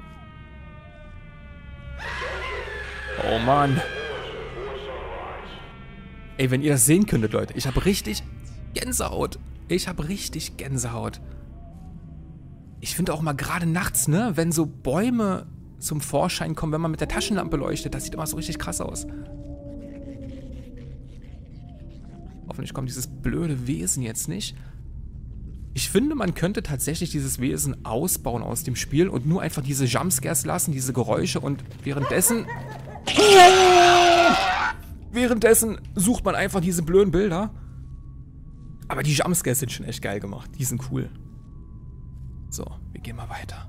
Oh Mann. Ey, wenn ihr das sehen könntet, Leute. Ich habe richtig Gänsehaut. Ich habe richtig Gänsehaut. Ich finde auch mal gerade nachts, ne, wenn so Bäume zum Vorschein kommen, wenn man mit der Taschenlampe leuchtet, das sieht immer so richtig krass aus. Hoffentlich kommt dieses blöde Wesen jetzt nicht. Ich finde, man könnte tatsächlich dieses Wesen ausbauen aus dem Spiel und nur einfach diese Jumpscares lassen, diese Geräusche und währenddessen sucht man einfach diese blöden Bilder. Aber die Jumpscares sind schon echt geil gemacht. Die sind cool. So, wir gehen mal weiter.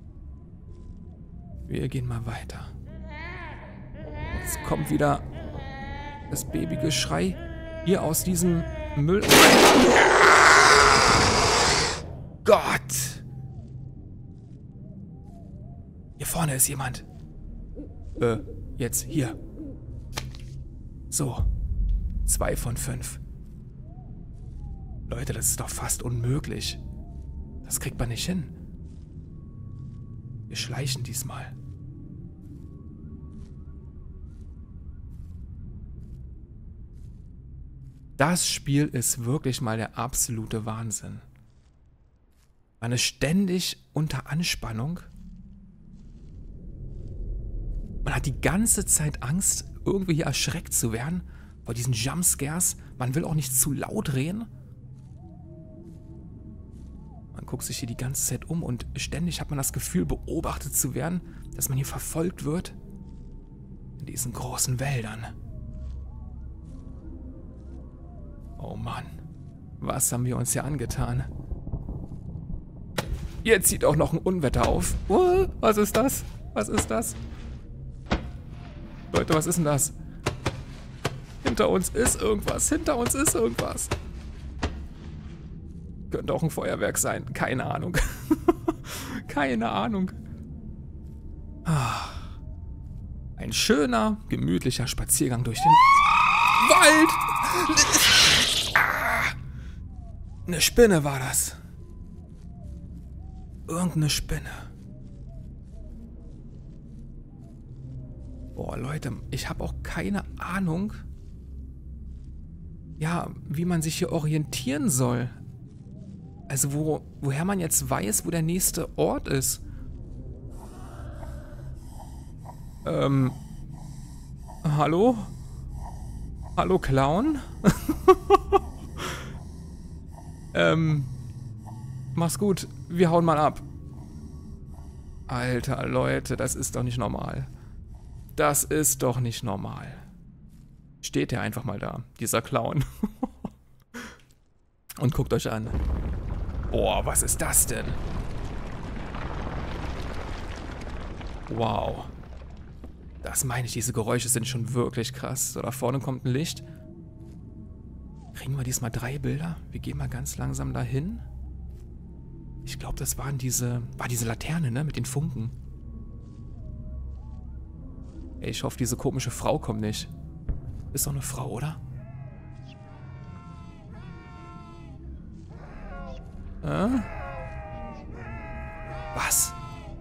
Wir gehen mal weiter. Jetzt kommt wieder das Babygeschrei hier aus diesem Müll. Gott! Hier vorne ist jemand. Jetzt hier. So. 2 von 5. Leute, das ist doch fast unmöglich. Das kriegt man nicht hin. Wir schleichen diesmal. Das Spiel ist wirklich mal der absolute Wahnsinn. Man ist ständig unter Anspannung. Man hat die ganze Zeit Angst, irgendwie hier erschreckt zu werden vor diesen Jumpscares. Man will auch nicht zu laut reden. Man guckt sich hier die ganze Zeit um und ständig hat man das Gefühl, beobachtet zu werden, dass man hier verfolgt wird in diesen großen Wäldern. Oh Mann, was haben wir uns hier angetan? Jetzt zieht auch noch ein Unwetter auf. Was ist das? Was ist das? Leute, was ist denn das? Hinter uns ist irgendwas. Hinter uns ist irgendwas. Könnte auch ein Feuerwerk sein. Keine Ahnung. Keine Ahnung. Ein schöner, gemütlicher Spaziergang durch den Wald. Eine Spinne war das. Irgendeine Spinne. Boah, Leute, ich habe auch keine Ahnung, ja, wie man sich hier orientieren soll. Also woher man jetzt weiß, wo der nächste Ort ist. Hallo? Hallo, Clown? Mach's gut, wir hauen mal ab. Alter, Leute, das ist doch nicht normal. Das ist doch nicht normal. Steht der einfach mal da, dieser Clown. Und guckt euch an. Boah, was ist das denn? Wow. Das meine ich, diese Geräusche sind schon wirklich krass. So, da vorne kommt ein Licht. Kriegen wir diesmal 3 Bilder? Wir gehen mal ganz langsam dahin. Ich glaube, das war diese Laterne, ne? Mit den Funken. Ey, ich hoffe, diese komische Frau kommt nicht. Ist doch eine Frau, oder? Was?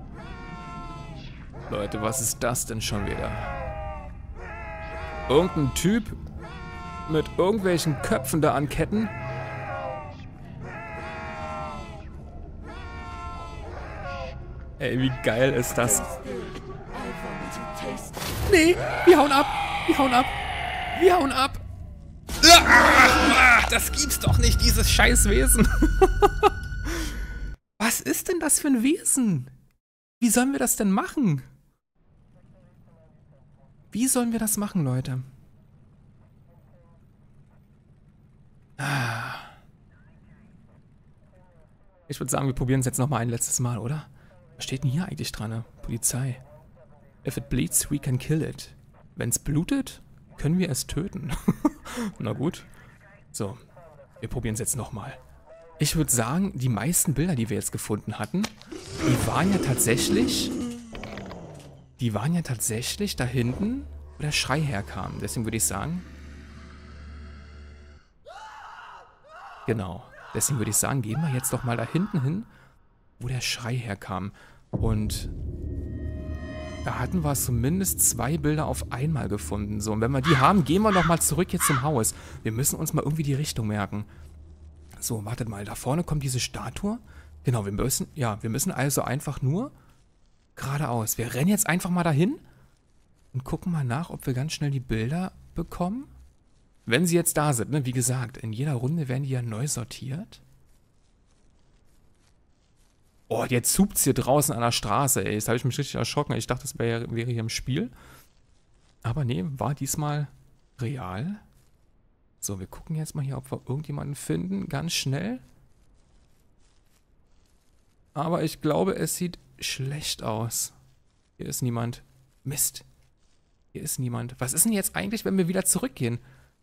Leute, was ist das denn schon wieder? Irgendein Typ mit irgendwelchen Köpfen da an Ketten? Ey, wie geil ist das? Nee, wir hauen ab! Wir hauen ab! Wir hauen ab! Das gibt's doch nicht, dieses Scheißwesen! Was ist denn das für ein Wesen? Wie sollen wir das denn machen? Wie sollen wir das machen, Leute? Ich würde sagen, wir probieren es jetzt nochmal ein letztes Mal, oder? Was steht denn hier eigentlich dran? Ne? Polizei. If it bleeds, we can kill it. Wenn es blutet, können wir es töten. Na gut. So, wir probieren es jetzt nochmal. Ich würde sagen, die meisten Bilder, die wir jetzt gefunden hatten, die waren ja tatsächlich da hinten, wo der Schrei herkam. Deswegen würde ich sagen... Genau. Deswegen würde ich sagen, gehen wir jetzt doch mal da hinten hin, wo der Schrei herkam. Und da hatten wir zumindest 2 Bilder auf einmal gefunden. So, und wenn wir die haben, gehen wir noch mal zurück jetzt zum Haus. Wir müssen uns mal irgendwie die Richtung merken. So, wartet mal, da vorne kommt diese Statue. Genau, wir müssen also einfach nur geradeaus. Wir rennen jetzt einfach mal dahin und gucken mal nach, ob wir ganz schnell die Bilder bekommen. Wenn sie jetzt da sind, ne? Wie gesagt, in jeder Runde werden die ja neu sortiert. Oh, jetzt zupt's hier draußen an der Straße, ey. Jetzt habe ich mich richtig erschrocken. Ich dachte, das wäre hier im Spiel. Aber nee, war diesmal real. So, wir gucken jetzt mal hier, ob wir irgendjemanden finden. Ganz schnell. Aber ich glaube, es sieht schlecht aus. Hier ist niemand. Mist. Hier ist niemand. Was ist denn jetzt eigentlich, wenn wir wieder zurückgehen?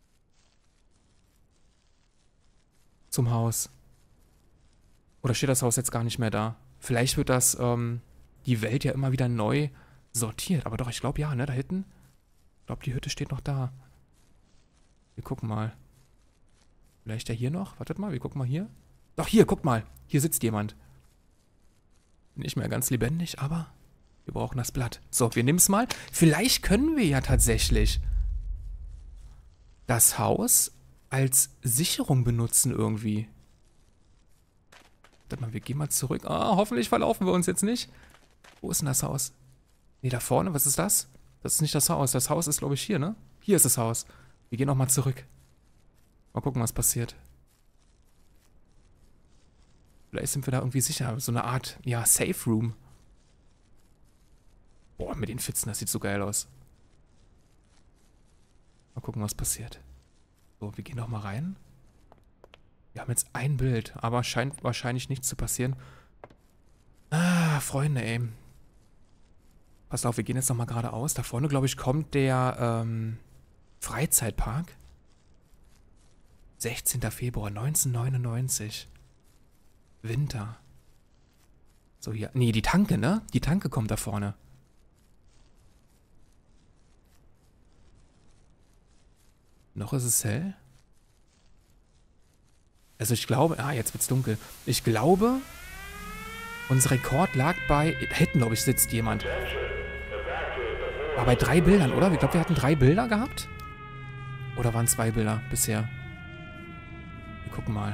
Zum Haus. Oder steht das Haus jetzt gar nicht mehr da? Vielleicht wird das, die Welt ja immer wieder neu sortiert. Aber doch, ich glaube ja, ne, da hinten. Ich glaube, die Hütte steht noch da. Wir gucken mal. Vielleicht der hier noch? Wartet mal, wir gucken mal hier. Doch, hier, guck mal. Hier sitzt jemand. Nicht mehr ganz lebendig, aber wir brauchen das Blatt. So, wir nehmen es mal. Vielleicht können wir ja tatsächlich das Haus als Sicherung benutzen irgendwie. Warte mal, wir gehen mal zurück. Ah, hoffentlich verlaufen wir uns jetzt nicht. Wo ist denn das Haus? Nee, da vorne, was ist das? Das ist nicht das Haus. Das Haus ist, glaube ich, hier, ne? Hier ist das Haus. Wir gehen nochmal zurück. Mal gucken, was passiert. Vielleicht sind wir da irgendwie sicher. So eine Art, ja, Safe Room. Boah, mit den Pfützen, das sieht so geil aus. Mal gucken, was passiert. So, wir gehen noch mal rein. Wir haben jetzt ein Bild, aber scheint wahrscheinlich nichts zu passieren. Ah, Freunde, ey. Passt auf, wir gehen jetzt noch mal geradeaus. Da vorne, glaube ich, kommt der Freizeitpark. 16. Februar 1999. Winter. So, hier. Nee, die Tanke, ne? Die Tanke kommt da vorne. Noch ist es hell. Also ich glaube... Ah, jetzt wird's dunkel. Ich glaube, unser Rekord lag bei... Da hinten, glaube ich, sitzt jemand. War bei 3 Bildern, oder? Ich glaube, wir hatten 3 Bilder gehabt. Oder waren 2 Bilder bisher? Wir gucken mal.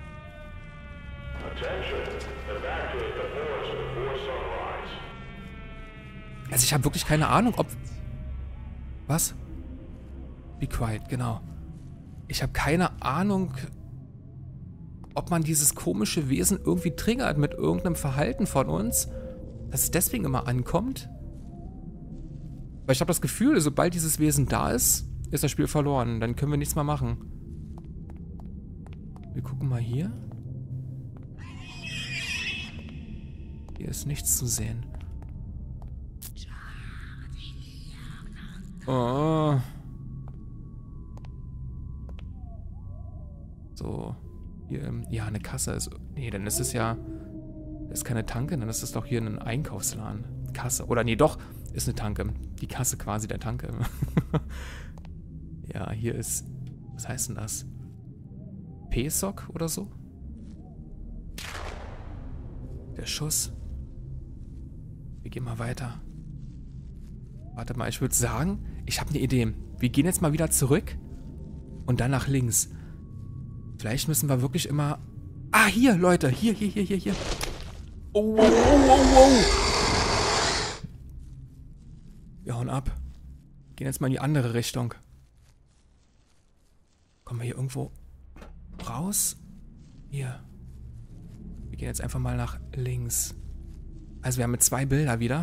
Also ich habe wirklich keine Ahnung, ob... Was? Be quiet, genau. Ich habe keine Ahnung, ob man dieses komische Wesen irgendwie triggert mit irgendeinem Verhalten von uns. dass es deswegen immer ankommt? Weil ich habe das Gefühl, sobald dieses Wesen da ist, ist das Spiel verloren. Dann können wir nichts mehr machen. Wir gucken mal hier. Hier ist nichts zu sehen. Oh. So. Hier, ja, eine Kasse ist... Nee, dann ist es ja... Das ist keine Tanke, dann ist es doch hier ein Einkaufsladen. Kasse. Oder nee, doch, ist eine Tanke. Die Kasse quasi der Tanke. Ja, hier ist... Was heißt denn das? PSOC oder so? Der Schuss. Wir gehen mal weiter. Warte mal, ich würde sagen, ich habe eine Idee. Wir gehen jetzt mal wieder zurück und dann nach links. Vielleicht müssen wir wirklich immer... Ah, hier, Leute. Hier. Oh, wow. Wir hauen ab. Gehen jetzt mal in die andere Richtung. Kommen wir hier irgendwo raus? Hier. Wir gehen jetzt einfach mal nach links. Also wir haben mit 2 Bilder wieder.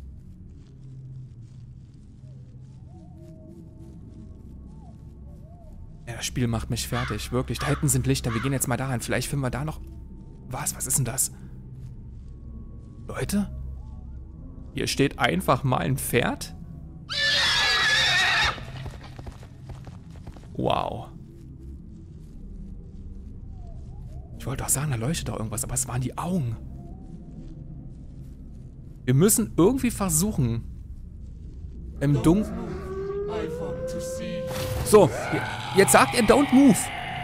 Ja, das Spiel macht mich fertig. Wirklich. Da hinten sind Lichter. Wir gehen jetzt mal dahin. Vielleicht finden wir da noch... Was ist denn das? Leute? Hier steht einfach mal ein Pferd? Wow. Ich wollte doch sagen, da leuchtet doch irgendwas, aber es waren die Augen. Wir müssen irgendwie versuchen, im Dunkeln... So, jetzt sagt er don't move.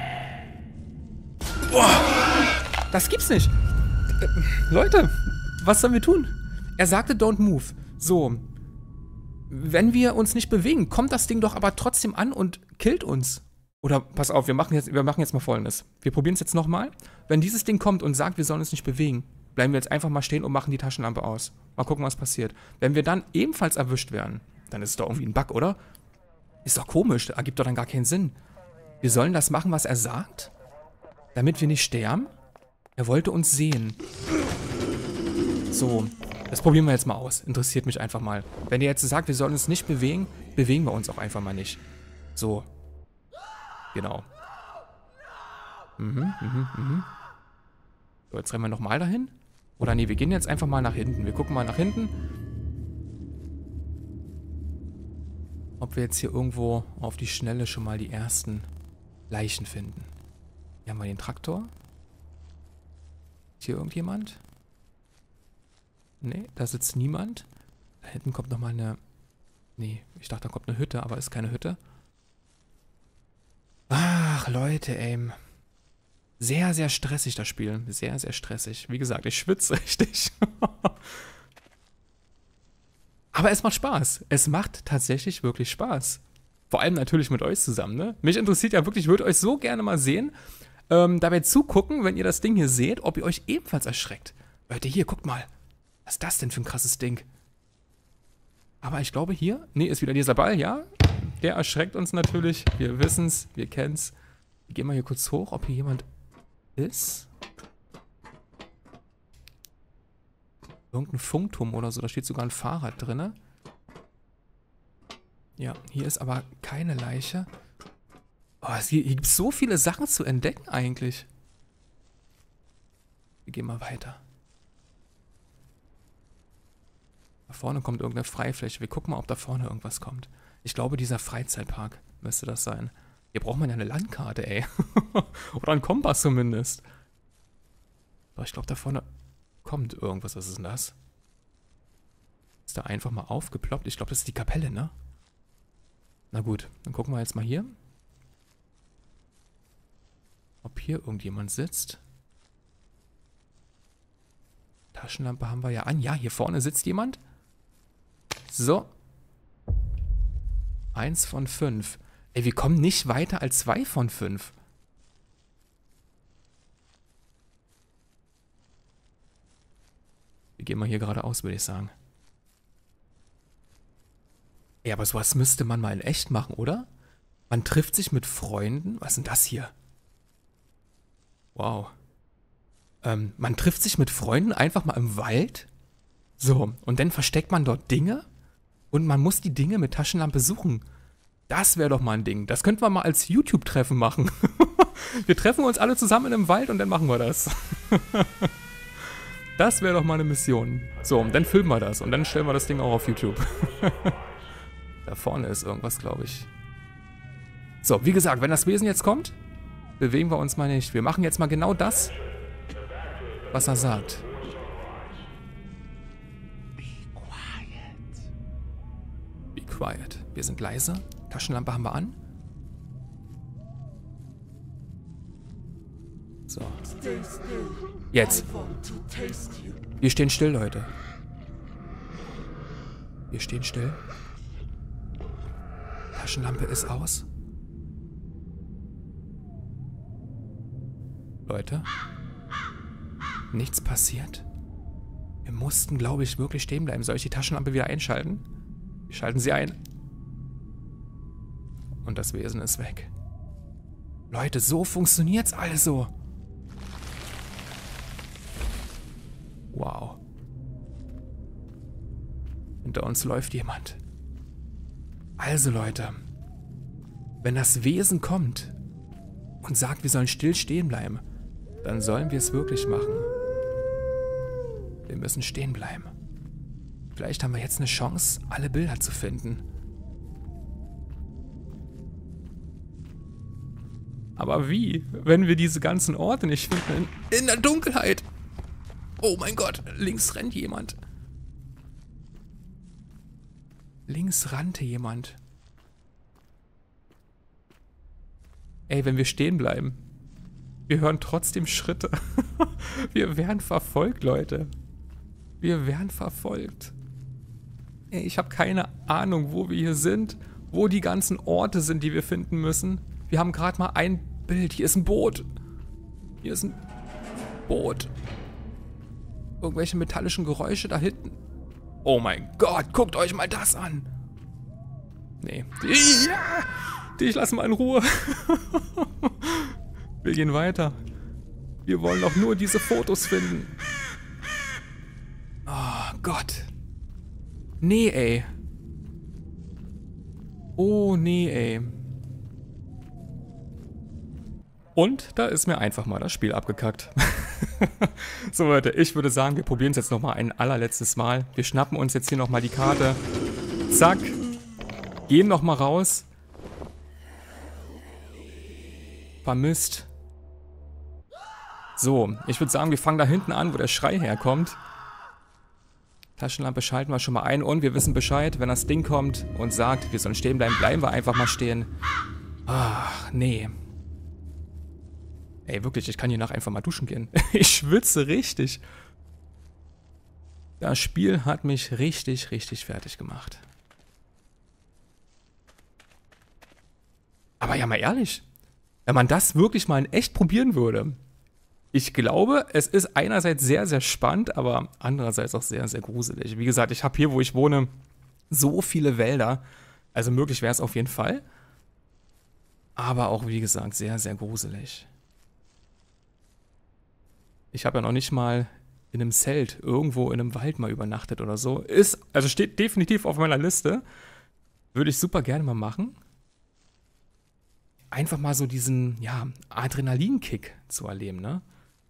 Boah, das gibt's nicht. Leute, was sollen wir tun? Er sagte don't move. So, wenn wir uns nicht bewegen, kommt das Ding doch aber trotzdem an und killt uns. Oder pass auf, wir machen jetzt mal Folgendes. Wir probieren es jetzt nochmal. Wenn dieses Ding kommt und sagt, wir sollen uns nicht bewegen, bleiben wir jetzt einfach mal stehen und machen die Taschenlampe aus. Mal gucken, was passiert. Wenn wir dann ebenfalls erwischt werden, dann ist es doch irgendwie ein Bug, oder? Ist doch komisch, ergibt doch dann gar keinen Sinn. Wir sollen das machen, was er sagt, damit wir nicht sterben. Er wollte uns sehen. So, das probieren wir jetzt mal aus. Interessiert mich einfach mal. Wenn er jetzt sagt, wir sollen uns nicht bewegen, bewegen wir uns auch einfach mal nicht. So. Genau. So, jetzt rennen wir nochmal dahin. Oder nee, wir gehen jetzt einfach mal nach hinten. Wir gucken mal nach hinten. Ob wir jetzt hier irgendwo auf die Schnelle schon mal die ersten Leichen finden. Hier haben wir den Traktor. Ist hier irgendjemand? Nee, da sitzt niemand. Da hinten kommt nochmal eine... Nee, ich dachte, da kommt eine Hütte, aber ist keine Hütte. Ach, Leute, ey. Sehr, sehr stressig, das Spiel. Sehr, sehr stressig. Wie gesagt, ich schwitze richtig. Aber es macht Spaß. Es macht tatsächlich wirklich Spaß. Vor allem natürlich mit euch zusammen, ne? Mich interessiert ja wirklich, ich würde euch so gerne mal sehen, dabei zugucken, wenn ihr das Ding hier seht, ob ihr euch ebenfalls erschreckt. Leute, hier, guckt mal. Was ist das denn für ein krasses Ding? Aber ich glaube hier, nee, ist wieder dieser Ball, ja? Der erschreckt uns natürlich. Wir wissen's, wir kennen's. Wir gehen mal hier kurz hoch, ob hier jemand ist. Irgendein Funkturm oder so, da steht sogar ein Fahrrad drin. Ja, hier ist aber keine Leiche. Oh, hier gibt es so viele Sachen zu entdecken eigentlich. Wir gehen mal weiter. Da vorne kommt irgendeine Freifläche. Wir gucken mal, ob da vorne irgendwas kommt. Ich glaube, dieser Freizeitpark müsste das sein. Hier braucht man ja eine Landkarte, ey. Oder einen Kompass zumindest. Doch, ich glaube, da vorne kommt irgendwas. Was ist denn das? Ist da einfach mal aufgeploppt? Ich glaube, das ist die Kapelle, ne? Na gut, dann gucken wir jetzt mal hier. Ob hier irgendjemand sitzt. Taschenlampe haben wir ja an. Ja, hier vorne sitzt jemand. So. 1 von 5. Ey, wir kommen nicht weiter als 2 von 5. Wir gehen mal hier geradeaus, würde ich sagen. Ja, aber sowas müsste man mal in echt machen, oder? Man trifft sich mit Freunden. Was ist denn das hier? Wow. Man trifft sich mit Freunden einfach mal im Wald. So, und dann versteckt man dort Dinge und man muss die Dinge mit Taschenlampe suchen. Das wäre doch mal ein Ding. Das könnten wir mal als YouTube-Treffen machen. Wir treffen uns alle zusammen in einem Wald und dann machen wir das. Das wäre doch mal eine Mission. So, und dann filmen wir das und dann stellen wir das Ding auch auf YouTube. Da vorne ist irgendwas, glaube ich. So, wie gesagt, wenn das Wesen jetzt kommt, bewegen wir uns mal nicht. Wir machen jetzt mal genau das, was er sagt. Be quiet. Wir sind leise. Taschenlampe haben wir an. So. Jetzt. Wir stehen still, Leute. Wir stehen still. Taschenlampe ist aus. Leute. Nichts passiert. Wir mussten, glaube ich, wirklich stehen bleiben. Soll ich die Taschenlampe wieder einschalten? Wir schalten sie ein. Und das Wesen ist weg. Leute, so funktioniert's also. Wow. Hinter uns läuft jemand. Also Leute, wenn das Wesen kommt und sagt, wir sollen still stehen bleiben, dann sollen wir es wirklich machen. Wir müssen stehen bleiben. Vielleicht haben wir jetzt eine Chance, alle Bilder zu finden. Aber wie, wenn wir diese ganzen Orte nicht finden? In der Dunkelheit! Oh mein Gott, links rennt jemand. Links rannte jemand. Ey, wenn wir stehen bleiben, wir hören trotzdem Schritte. Wir werden verfolgt, Leute. Wir werden verfolgt. Ey, ich habe keine Ahnung, wo wir hier sind, wo die ganzen Orte sind, die wir finden müssen. Wir haben gerade mal ein Bild. Hier ist ein Boot. Hier ist ein Boot. Irgendwelche metallischen Geräusche da hinten. Oh mein Gott, guckt euch mal das an. Nee. Ich lasse mal in Ruhe. Wir gehen weiter. Wir wollen doch nur diese Fotos finden. Oh Gott. Nee, ey. Oh, nee, ey. Und da ist mir einfach mal das Spiel abgekackt. So Leute, ich würde sagen, wir probieren es jetzt nochmal ein allerletztes Mal. Wir schnappen uns jetzt hier nochmal die Karte. Zack. Gehen nochmal raus. Vermisst. So, ich würde sagen, wir fangen da hinten an, wo der Schrei herkommt. Taschenlampe schalten wir schon mal ein und wir wissen Bescheid, wenn das Ding kommt und sagt, wir sollen stehen bleiben, bleiben wir einfach mal stehen. Ach, nee. Ey, wirklich, ich kann hier nach einfach mal duschen gehen. Ich schwitze richtig. Das Spiel hat mich richtig, richtig fertig gemacht. Aber ja mal ehrlich, wenn man das wirklich mal in echt probieren würde, ich glaube, es ist einerseits sehr, sehr spannend, aber andererseits auch sehr, sehr gruselig. Wie gesagt, ich habe hier, wo ich wohne, so viele Wälder. Also möglich wäre es auf jeden Fall. Aber auch, wie gesagt, sehr, sehr gruselig. Ich habe ja noch nicht mal in einem Zelt irgendwo in einem Wald mal übernachtet oder so. Also steht definitiv auf meiner Liste. Würde ich super gerne mal machen. Einfach mal so diesen, ja, Adrenalinkick zu erleben, ne?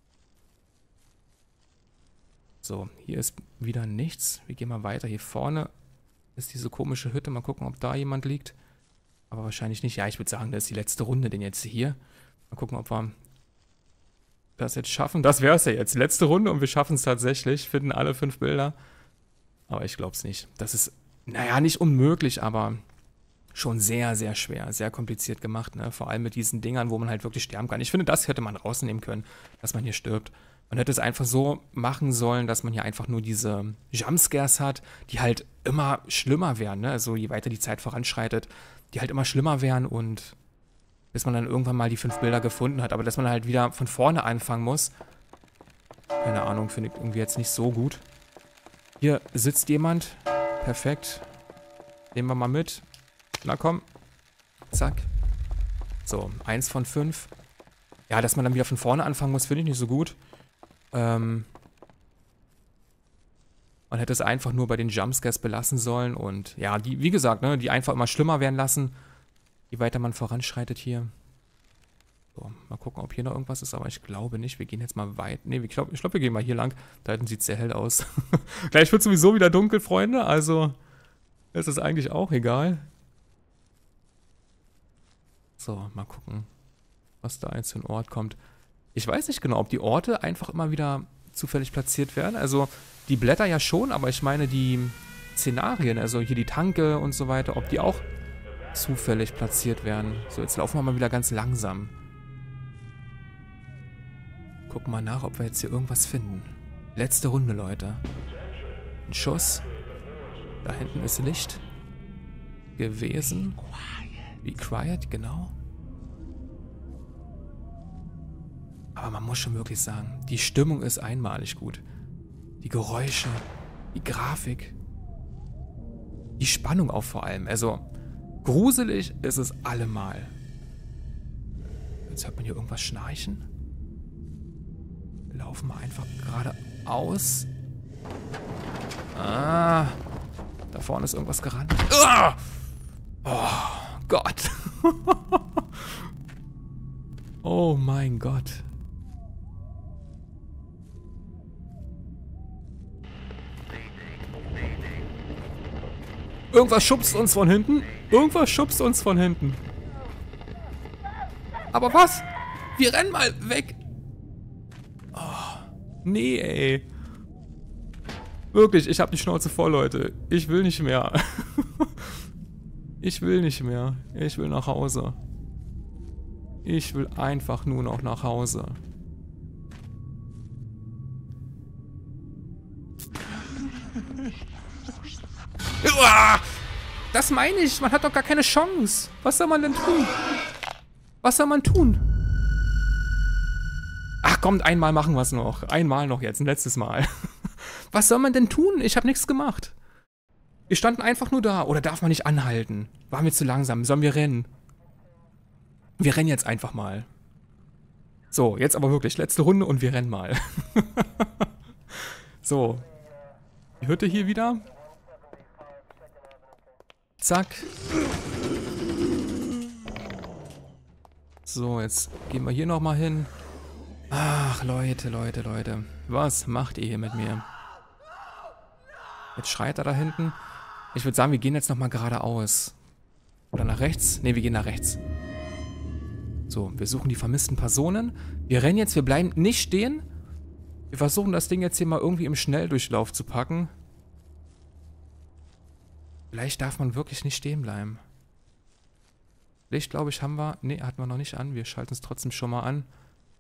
So, hier ist wieder nichts. Wir gehen mal weiter. Hier vorne ist diese komische Hütte. Mal gucken, ob da jemand liegt. Aber wahrscheinlich nicht. Ja, ich würde sagen, das ist die letzte Runde, denn jetzt hier. Mal gucken, ob wir das jetzt schaffen. Das wäre es ja jetzt. Letzte Runde und wir schaffen es tatsächlich. Finden alle 5 Bilder. Aber ich glaube es nicht. Das ist, naja, nicht unmöglich, aber schon sehr, sehr schwer. Sehr kompliziert gemacht, ne? Vor allem mit diesen Dingern, wo man halt wirklich sterben kann. Ich finde, das hätte man rausnehmen können, dass man hier stirbt. Man hätte es einfach so machen sollen, dass man hier einfach nur diese Jumpscares hat, die halt immer schlimmer werden, ne? Also je weiter die Zeit voranschreitet, die halt immer schlimmer werden und bis man dann irgendwann mal die 5 Bilder gefunden hat. Aber dass man halt wieder von vorne anfangen muss, keine Ahnung, finde ich irgendwie jetzt nicht so gut. Hier sitzt jemand. Perfekt. Nehmen wir mal mit. Na komm. Zack. So, 1 von 5. Ja, dass man dann wieder von vorne anfangen muss, finde ich nicht so gut. Man hätte es einfach nur bei den Jumpscares belassen sollen und ja, die, wie gesagt, ne, die einfach immer schlimmer werden lassen, je weiter man voranschreitet hier. So, mal gucken, ob hier noch irgendwas ist, aber ich glaube nicht. Wir gehen jetzt mal weit. Ne, ich glaube, wir gehen mal hier lang. Da hinten sieht es sehr hell aus. Gleich wird sowieso wieder dunkel, Freunde, also ist es eigentlich auch egal. So, mal gucken, was da jetzt für ein Ort kommt. Ich weiß nicht genau, ob die Orte einfach immer wieder zufällig platziert werden. Also die Blätter ja schon, aber ich meine die Szenarien, also hier die Tanke und so weiter, ob die auch zufällig platziert werden. So, jetzt laufen wir mal wieder ganz langsam. Gucken mal nach, ob wir jetzt hier irgendwas finden. Letzte Runde, Leute. Ein Schuss. Da hinten ist Licht gewesen. Be quiet, genau. Aber man muss schon wirklich sagen, die Stimmung ist einmalig gut. Die Geräusche, die Grafik, die Spannung auch vor allem. Also, gruselig ist es allemal. Jetzt hört man hier irgendwas schnarchen. Wir laufen mal einfach geradeaus. Ah, da vorne ist irgendwas gerannt. Ah! Oh Gott. Oh mein Gott. Irgendwas schubst uns von hinten. Irgendwas schubst uns von hinten. Aber was? Wir rennen mal weg. Oh, nee, ey. Wirklich, ich hab die Schnauze voll, Leute. Ich will nicht mehr. Ich will nicht mehr. Ich will nach Hause. Ich will einfach nur noch nach Hause. Das meine ich. Man hat doch gar keine Chance. Was soll man denn tun? Was soll man tun? Ach, kommt, einmal machen wir es noch. Einmal noch jetzt, ein letztes Mal. Was soll man denn tun? Ich habe nichts gemacht. Wir standen einfach nur da. Oder darf man nicht anhalten? Waren wir zu langsam? Sollen wir rennen? Wir rennen jetzt einfach mal. So, jetzt aber wirklich. Letzte Runde und wir rennen mal. So. Die Hütte hier wieder. Zack. So, jetzt gehen wir hier nochmal hin. Ach, Leute. Was macht ihr hier mit mir? Jetzt schreit er da hinten. Ich würde sagen, wir gehen jetzt nochmal geradeaus. Oder nach rechts? Ne, wir gehen nach rechts. So, wir suchen die vermissten Personen. Wir rennen jetzt, wir bleiben nicht stehen. Wir versuchen das Ding jetzt hier mal irgendwie im Schnelldurchlauf zu packen. Vielleicht darf man wirklich nicht stehen bleiben. Licht, glaube ich, haben wir. Ne, hatten wir noch nicht an. Wir schalten es trotzdem schon mal an.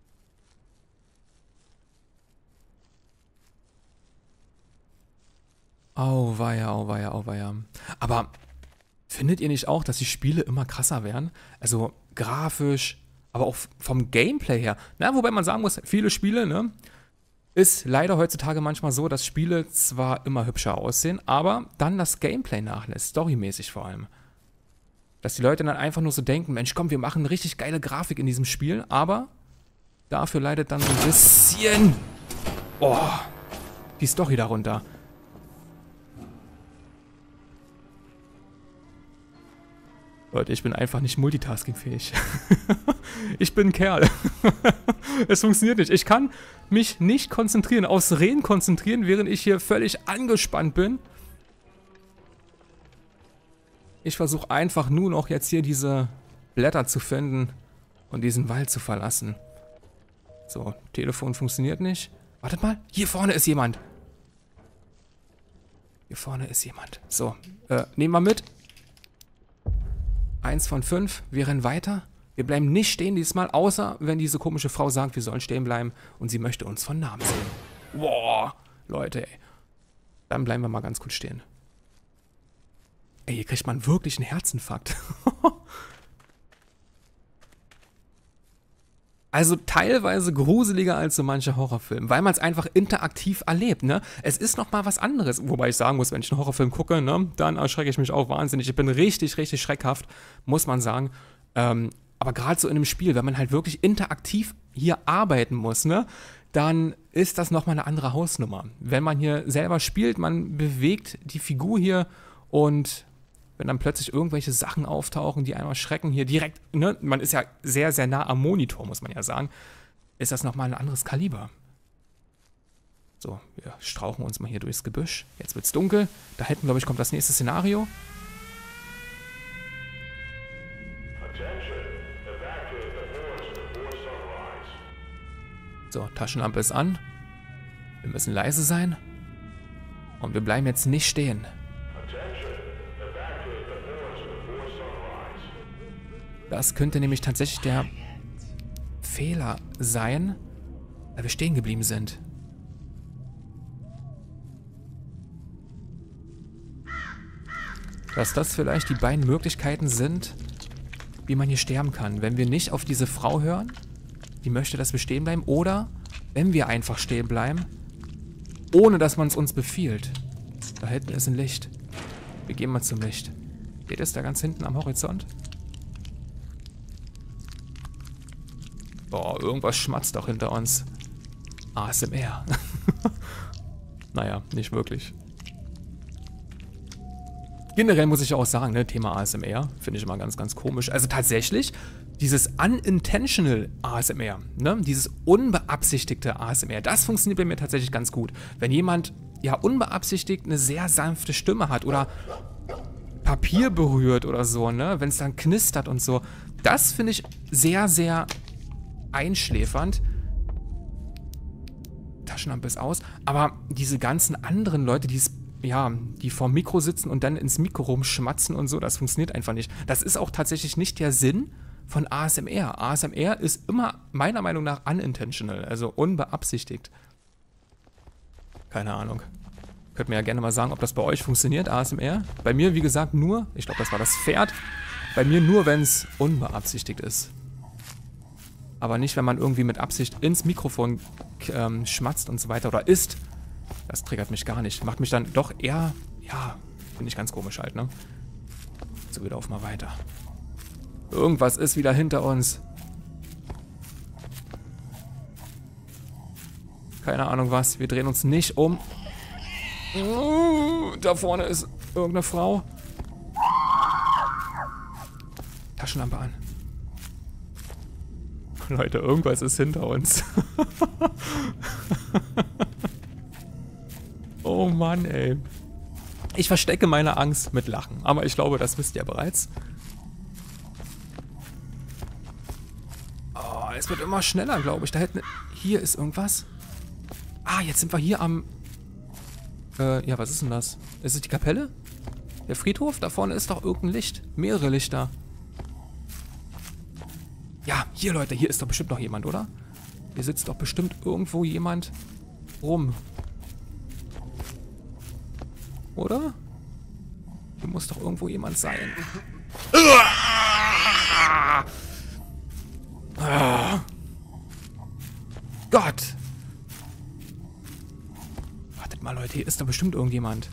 Auweia. Aber findet ihr nicht auch, dass die Spiele immer krasser werden? Also grafisch, aber auch vom Gameplay her. Na, wobei man sagen muss, viele Spiele, ne, ist leider heutzutage manchmal so, dass Spiele zwar immer hübscher aussehen, aber dann das Gameplay nachlässt, storymäßig vor allem. Dass die Leute dann einfach nur so denken, Mensch, komm, wir machen eine richtig geile Grafik in diesem Spiel, aber dafür leidet dann so ein bisschen die Story darunter. Leute, ich bin einfach nicht multitaskingfähig. Ich bin ein Kerl. Es funktioniert nicht. Ich kann mich nicht konzentrieren, aufs Reden konzentrieren, während ich hier völlig angespannt bin. Ich versuche einfach nur noch jetzt hier diese Blätter zu finden und diesen Wald zu verlassen. So, Telefon funktioniert nicht. Wartet mal, hier vorne ist jemand. Hier vorne ist jemand. So, nehmen wir mit. 1 von 5, wir rennen weiter. Wir bleiben nicht stehen diesmal, außer wenn diese komische Frau sagt, wir sollen stehen bleiben und sie möchte uns von Namen sehen. Boah, Leute, ey. Dann bleiben wir mal ganz kurz stehen. Ey, hier kriegt man wirklich einen Herzinfarkt. Also teilweise gruseliger als so manche Horrorfilme, weil man es einfach interaktiv erlebt, ne? Es ist nochmal was anderes, wobei ich sagen muss, wenn ich einen Horrorfilm gucke, ne, dann erschrecke ich mich auch wahnsinnig. Ich bin richtig, richtig schreckhaft, muss man sagen. Aber gerade so in einem Spiel, wenn man halt wirklich interaktiv hier arbeiten muss, ne, dann ist das nochmal eine andere Hausnummer. Wenn man hier selber spielt, man bewegt die Figur hier und wenn dann plötzlich irgendwelche Sachen auftauchen, die einmal schrecken, hier direkt, ne, man ist ja sehr, sehr nah am Monitor, muss man ja sagen, ist das nochmal ein anderes Kaliber. So, wir strauchen uns mal hier durchs Gebüsch. Jetzt wird's dunkel. Da hinten, glaube ich, kommt das nächste Szenario. So, Taschenlampe ist an. Wir müssen leise sein. Und wir bleiben jetzt nicht stehen. Das könnte nämlich tatsächlich der Fehler sein, weil wir stehen geblieben sind. Dass das vielleicht die beiden Möglichkeiten sind, wie man hier sterben kann. Wenn wir nicht auf diese Frau hören, die möchte, dass wir stehen bleiben, oder wenn wir einfach stehen bleiben, ohne dass man es uns befiehlt. Da hinten ist ein Licht. Wir gehen mal zum Licht. Geht es da ganz hinten am Horizont? Boah, irgendwas schmatzt doch hinter uns. ASMR. Naja, nicht wirklich. Generell muss ich auch sagen, ne, Thema ASMR finde ich immer ganz, ganz komisch. Also tatsächlich, dieses unintentional ASMR, ne, dieses unbeabsichtigte ASMR, das funktioniert bei mir tatsächlich ganz gut. Wenn jemand ja unbeabsichtigt eine sehr sanfte Stimme hat oder Papier berührt oder so, ne, wenn es dann knistert und so, das finde ich sehr, sehr einschläfernd. Taschenlampe ist aus, aber diese ganzen anderen Leute, die vorm Mikro sitzen und dann ins Mikro rumschmatzen und so, das funktioniert einfach nicht. Das ist auch tatsächlich nicht der Sinn von ASMR. ASMR ist immer meiner Meinung nach unintentional, also unbeabsichtigt. Keine Ahnung. Könnt mir ja gerne mal sagen, ob das bei euch funktioniert, ASMR. Bei mir, wie gesagt, nur, ich glaube, das war das Pferd, bei mir nur, wenn es unbeabsichtigt ist. Aber nicht, wenn man irgendwie mit Absicht ins Mikrofon schmatzt und so weiter oder isst. Das triggert mich gar nicht. Macht mich dann doch eher, ja, finde ich ganz komisch halt, ne? So, wir laufen mal weiter. Irgendwas ist wieder hinter uns. Keine Ahnung was. Wir drehen uns nicht um. Da vorne ist irgendeine Frau. Taschenlampe an. Leute, irgendwas ist hinter uns. Oh Mann, ey. Ich verstecke meine Angst mit Lachen. Aber ich glaube, das wisst ihr bereits. Oh, es wird immer schneller, glaube ich. Da hinten... Hier ist irgendwas. Ah, jetzt sind wir hier am... ja, was ist denn das? Ist es die Kapelle? Der Friedhof? Da vorne ist doch irgendein Licht. Mehrere Lichter. Ja, hier, Leute. Hier ist doch bestimmt noch jemand, oder? Hier sitzt doch bestimmt irgendwo jemand rum. Oder? Hier muss doch irgendwo jemand sein. Gott! Wartet mal, Leute. Hier ist doch bestimmt irgendjemand.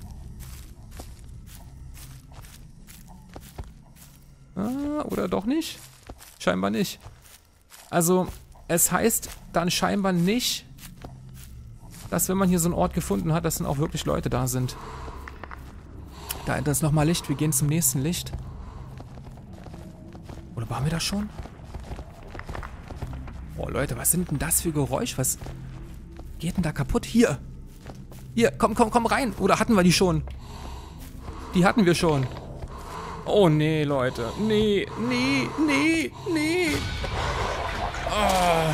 Oder doch nicht? Scheinbar nicht. Also, es heißt dann scheinbar nicht, dass wenn man hier so einen Ort gefunden hat, dass dann auch wirklich Leute da sind. Da ist nochmal Licht. Wir gehen zum nächsten Licht. Oder waren wir da schon? Oh, Leute, was sind denn das für Geräusche? Was geht denn da kaputt? Hier. Hier, komm rein. Oder hatten wir die schon? Die hatten wir schon. Oh, nee, Leute. Nee. Oh.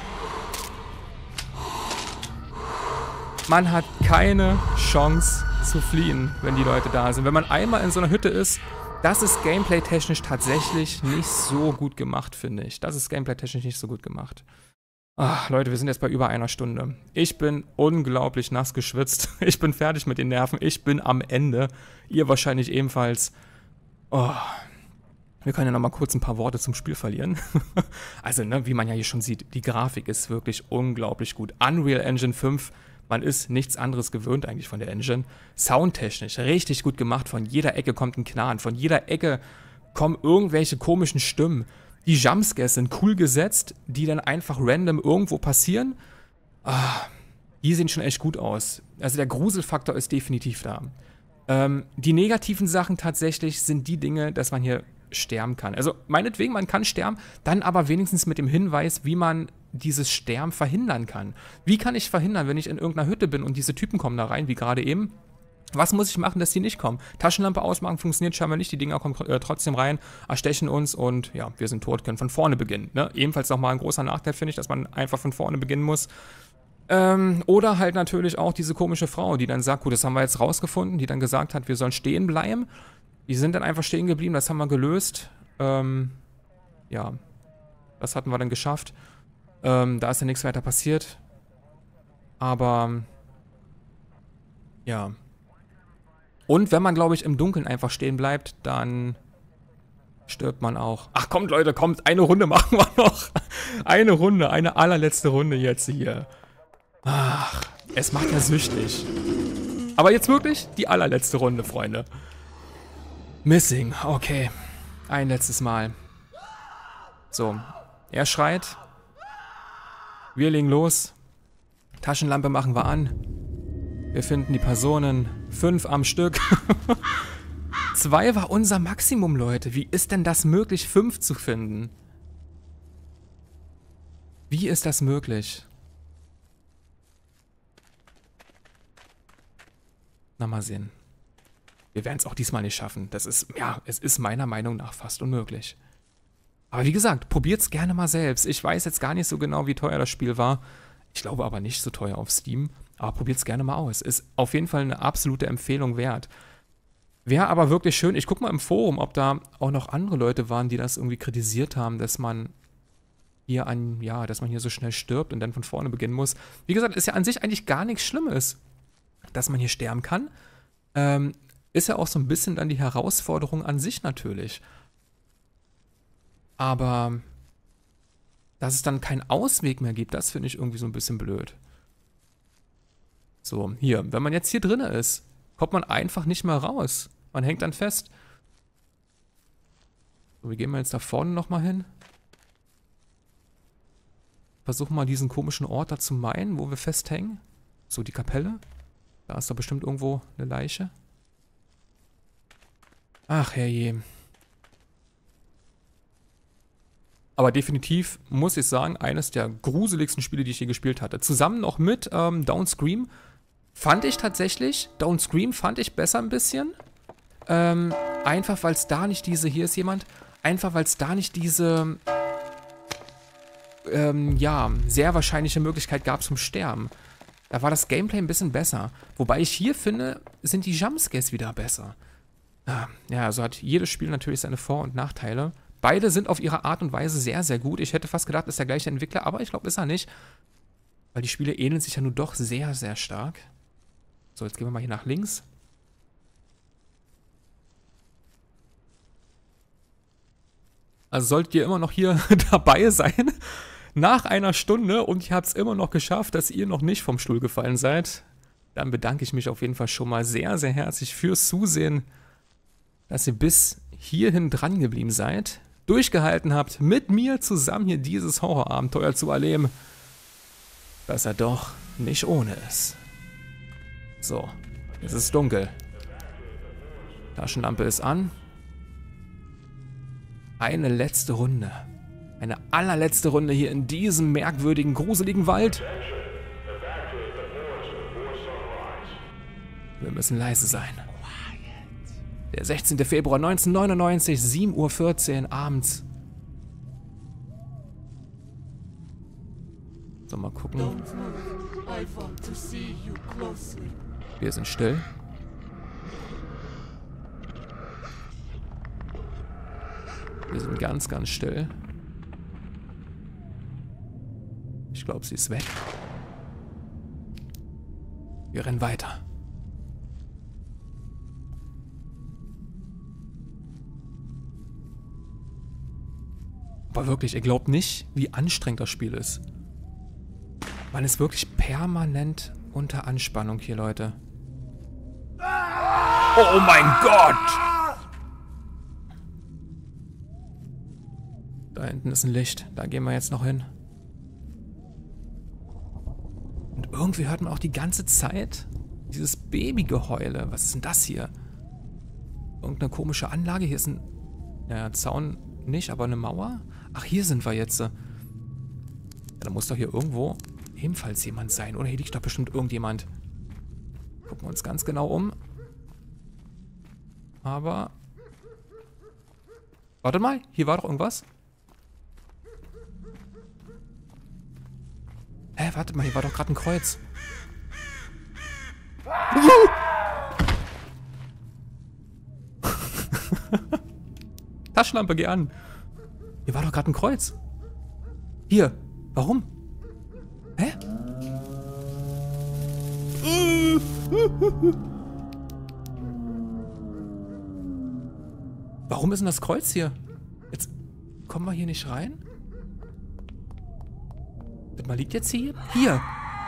Man hat keine Chance zu fliehen, wenn die Leute da sind. Wenn man einmal in so einer Hütte ist, das ist gameplay-technisch tatsächlich nicht so gut gemacht, finde ich. Das ist gameplay-technisch nicht so gut gemacht. Ach, Leute, wir sind jetzt bei über einer Stunde. Ich bin unglaublich nass geschwitzt. Ich bin fertig mit den Nerven. Ich bin am Ende. Ihr wahrscheinlich ebenfalls. Oh. Wir können ja noch mal kurz ein paar Worte zum Spiel verlieren. Also, ne, wie man ja hier schon sieht, die Grafik ist wirklich unglaublich gut. Unreal Engine 5, man ist nichts anderes gewöhnt eigentlich von der Engine. Soundtechnisch richtig gut gemacht. Von jeder Ecke kommt ein Knarren. Von jeder Ecke kommen irgendwelche komischen Stimmen. Die Jumpscares sind cool gesetzt, die dann einfach random irgendwo passieren. Die sehen schon echt gut aus. Also der Gruselfaktor ist definitiv da. Die negativen Sachen tatsächlich sind die Dinge, dass man hier sterben kann. Also meinetwegen, man kann sterben, dann aber wenigstens mit dem Hinweis, wie man dieses Sterben verhindern kann. Wie kann ich verhindern, wenn ich in irgendeiner Hütte bin und diese Typen kommen da rein, wie gerade eben? Was muss ich machen, dass die nicht kommen? Taschenlampe ausmachen funktioniert scheinbar nicht, die Dinger kommen trotzdem rein, erstechen uns und ja, wir sind tot, können von vorne beginnen. Ne? Ebenfalls nochmal ein großer Nachteil, finde ich, dass man einfach von vorne beginnen muss. Oder halt natürlich auch diese komische Frau, die dann sagt, gut, das haben wir jetzt rausgefunden, die dann gesagt hat, wir sollen stehen bleiben. Die sind dann einfach stehen geblieben, das haben wir gelöst. Ja, das hatten wir dann geschafft. Da ist ja nichts weiter passiert. Aber, ja. Und wenn man, glaube ich, im Dunkeln einfach stehen bleibt, dann stirbt man auch. Ach, kommt, Leute, kommt, eine Runde machen wir noch. Eine Runde, eine allerletzte Runde jetzt hier. Ach, es macht ja süchtig. Aber jetzt wirklich die allerletzte Runde, Freunde. Missing, okay. Ein letztes Mal. So, er schreit. Wir legen los. Taschenlampe machen wir an. Wir finden die Personen. 5 am Stück. 2 war unser Maximum, Leute. Wie ist denn das möglich, 5 zu finden? Wie ist das möglich? Na, mal sehen. Wir werden es auch diesmal nicht schaffen. Das ist, ja, es ist meiner Meinung nach fast unmöglich. Aber wie gesagt, probiert's gerne mal selbst. Ich weiß jetzt gar nicht so genau, wie teuer das Spiel war. Ich glaube aber nicht so teuer auf Steam. Aber probiert's gerne mal aus. Ist auf jeden Fall eine absolute Empfehlung wert. Wäre aber wirklich schön, ich gucke mal im Forum, ob da auch noch andere Leute waren, die das irgendwie kritisiert haben, dass man hier dass man hier so schnell stirbt und dann von vorne beginnen muss. Wie gesagt, ist ja an sich eigentlich gar nichts Schlimmes, dass man hier sterben kann. Ist ja auch so ein bisschen dann die Herausforderung an sich natürlich. Aber dass es dann keinen Ausweg mehr gibt, das finde ich irgendwie so ein bisschen blöd. So, hier, wenn man jetzt hier drin ist, kommt man einfach nicht mehr raus. Man hängt dann fest. So, wie gehen wir jetzt da vorne nochmal hin? Versuchen mal diesen komischen Ort da zu meinen, wo wir festhängen. So, die Kapelle. Da ist doch bestimmt irgendwo eine Leiche. Ach, herrje. Aber definitiv, muss ich sagen, eines der gruseligsten Spiele, die ich je gespielt hatte. Zusammen noch mit Don't Scream fand ich tatsächlich, Don't Scream fand ich besser ein bisschen. Einfach, weil es da nicht diese, hier ist jemand, einfach, weil es da nicht diese, sehr wahrscheinliche Möglichkeit gab zum Sterben. Da war das Gameplay ein bisschen besser. Wobei ich hier finde, sind die Jumpscares wieder besser. Ja, also hat jedes Spiel natürlich seine Vor- und Nachteile. Beide sind auf ihre Art und Weise sehr, sehr gut. Ich hätte fast gedacht, ist der gleiche Entwickler, aber ich glaube, ist er nicht. Weil die Spiele ähneln sich ja nun doch sehr, sehr stark. So, jetzt gehen wir mal hier nach links. Also solltet ihr immer noch hier dabei sein, nach einer Stunde, und ich habe es immer noch geschafft, dass ihr noch nicht vom Stuhl gefallen seid, dann bedanke ich mich auf jeden Fall schon mal sehr, sehr herzlich fürs Zusehen, dass ihr bis hierhin dran geblieben seid, durchgehalten habt, mit mir zusammen hier dieses Horrorabenteuer zu erleben, dass er doch nicht ohne ist. So, es ist dunkel. Taschenlampe ist an. Eine letzte Runde. Eine allerletzte Runde hier in diesem merkwürdigen, gruseligen Wald. Wir müssen leise sein. Der 16. Februar 1999, 7:14 Uhr abends. So, mal gucken. Wir sind still. Wir sind ganz, ganz still. Ich glaube, sie ist weg. Wir rennen weiter. Aber wirklich, ihr glaubt nicht, wie anstrengend das Spiel ist. Man ist wirklich permanent unter Anspannung hier, Leute. Oh mein Gott! Da hinten ist ein Licht. Da gehen wir jetzt noch hin. Und irgendwie hört man auch die ganze Zeit dieses Babygeheule. Was ist denn das hier? Irgendeine komische Anlage. Hier ist ein... Naja, Zaun nicht, aber eine Mauer. Ach, hier sind wir jetzt. Ja, da muss doch hier irgendwo ebenfalls jemand sein. Oder hier liegt doch bestimmt irgendjemand. Gucken wir uns ganz genau um. Aber... Warte mal, hier war doch irgendwas. Hä, warte mal, hier war doch gerade ein Kreuz. Taschenlampe, geh an. Hier war doch gerade ein Kreuz. Hier, warum? Hä? Warum ist denn das Kreuz hier? Jetzt kommen wir hier nicht rein? Warte mal, liegt jetzt hier? Hier!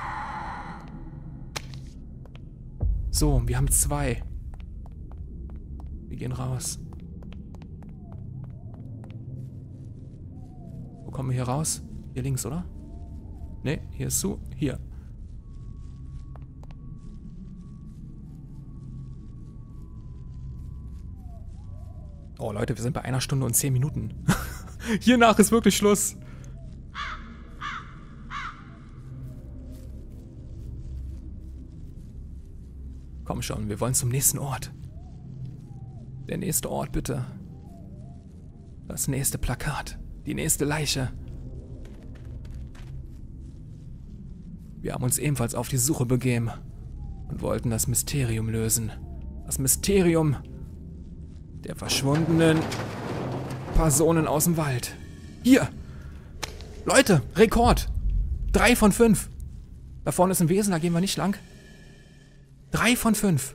So, wir haben 2. Wir gehen raus. Wo kommen wir hier raus? Hier links, oder? Ne, hier ist zu. Hier. Oh Leute, wir sind bei 1 Stunde und 10 Minuten. Hiernach ist wirklich Schluss. Komm schon, wir wollen zum nächsten Ort. Der nächste Ort, bitte. Das nächste Plakat. Die nächste Leiche. Wir haben uns ebenfalls auf die Suche begeben und wollten das Mysterium lösen. Das Mysterium der verschwundenen Personen aus dem Wald. Hier! Leute, Rekord! 3 von 5. Da vorne ist ein Wesen, da gehen wir nicht lang. 3 von 5.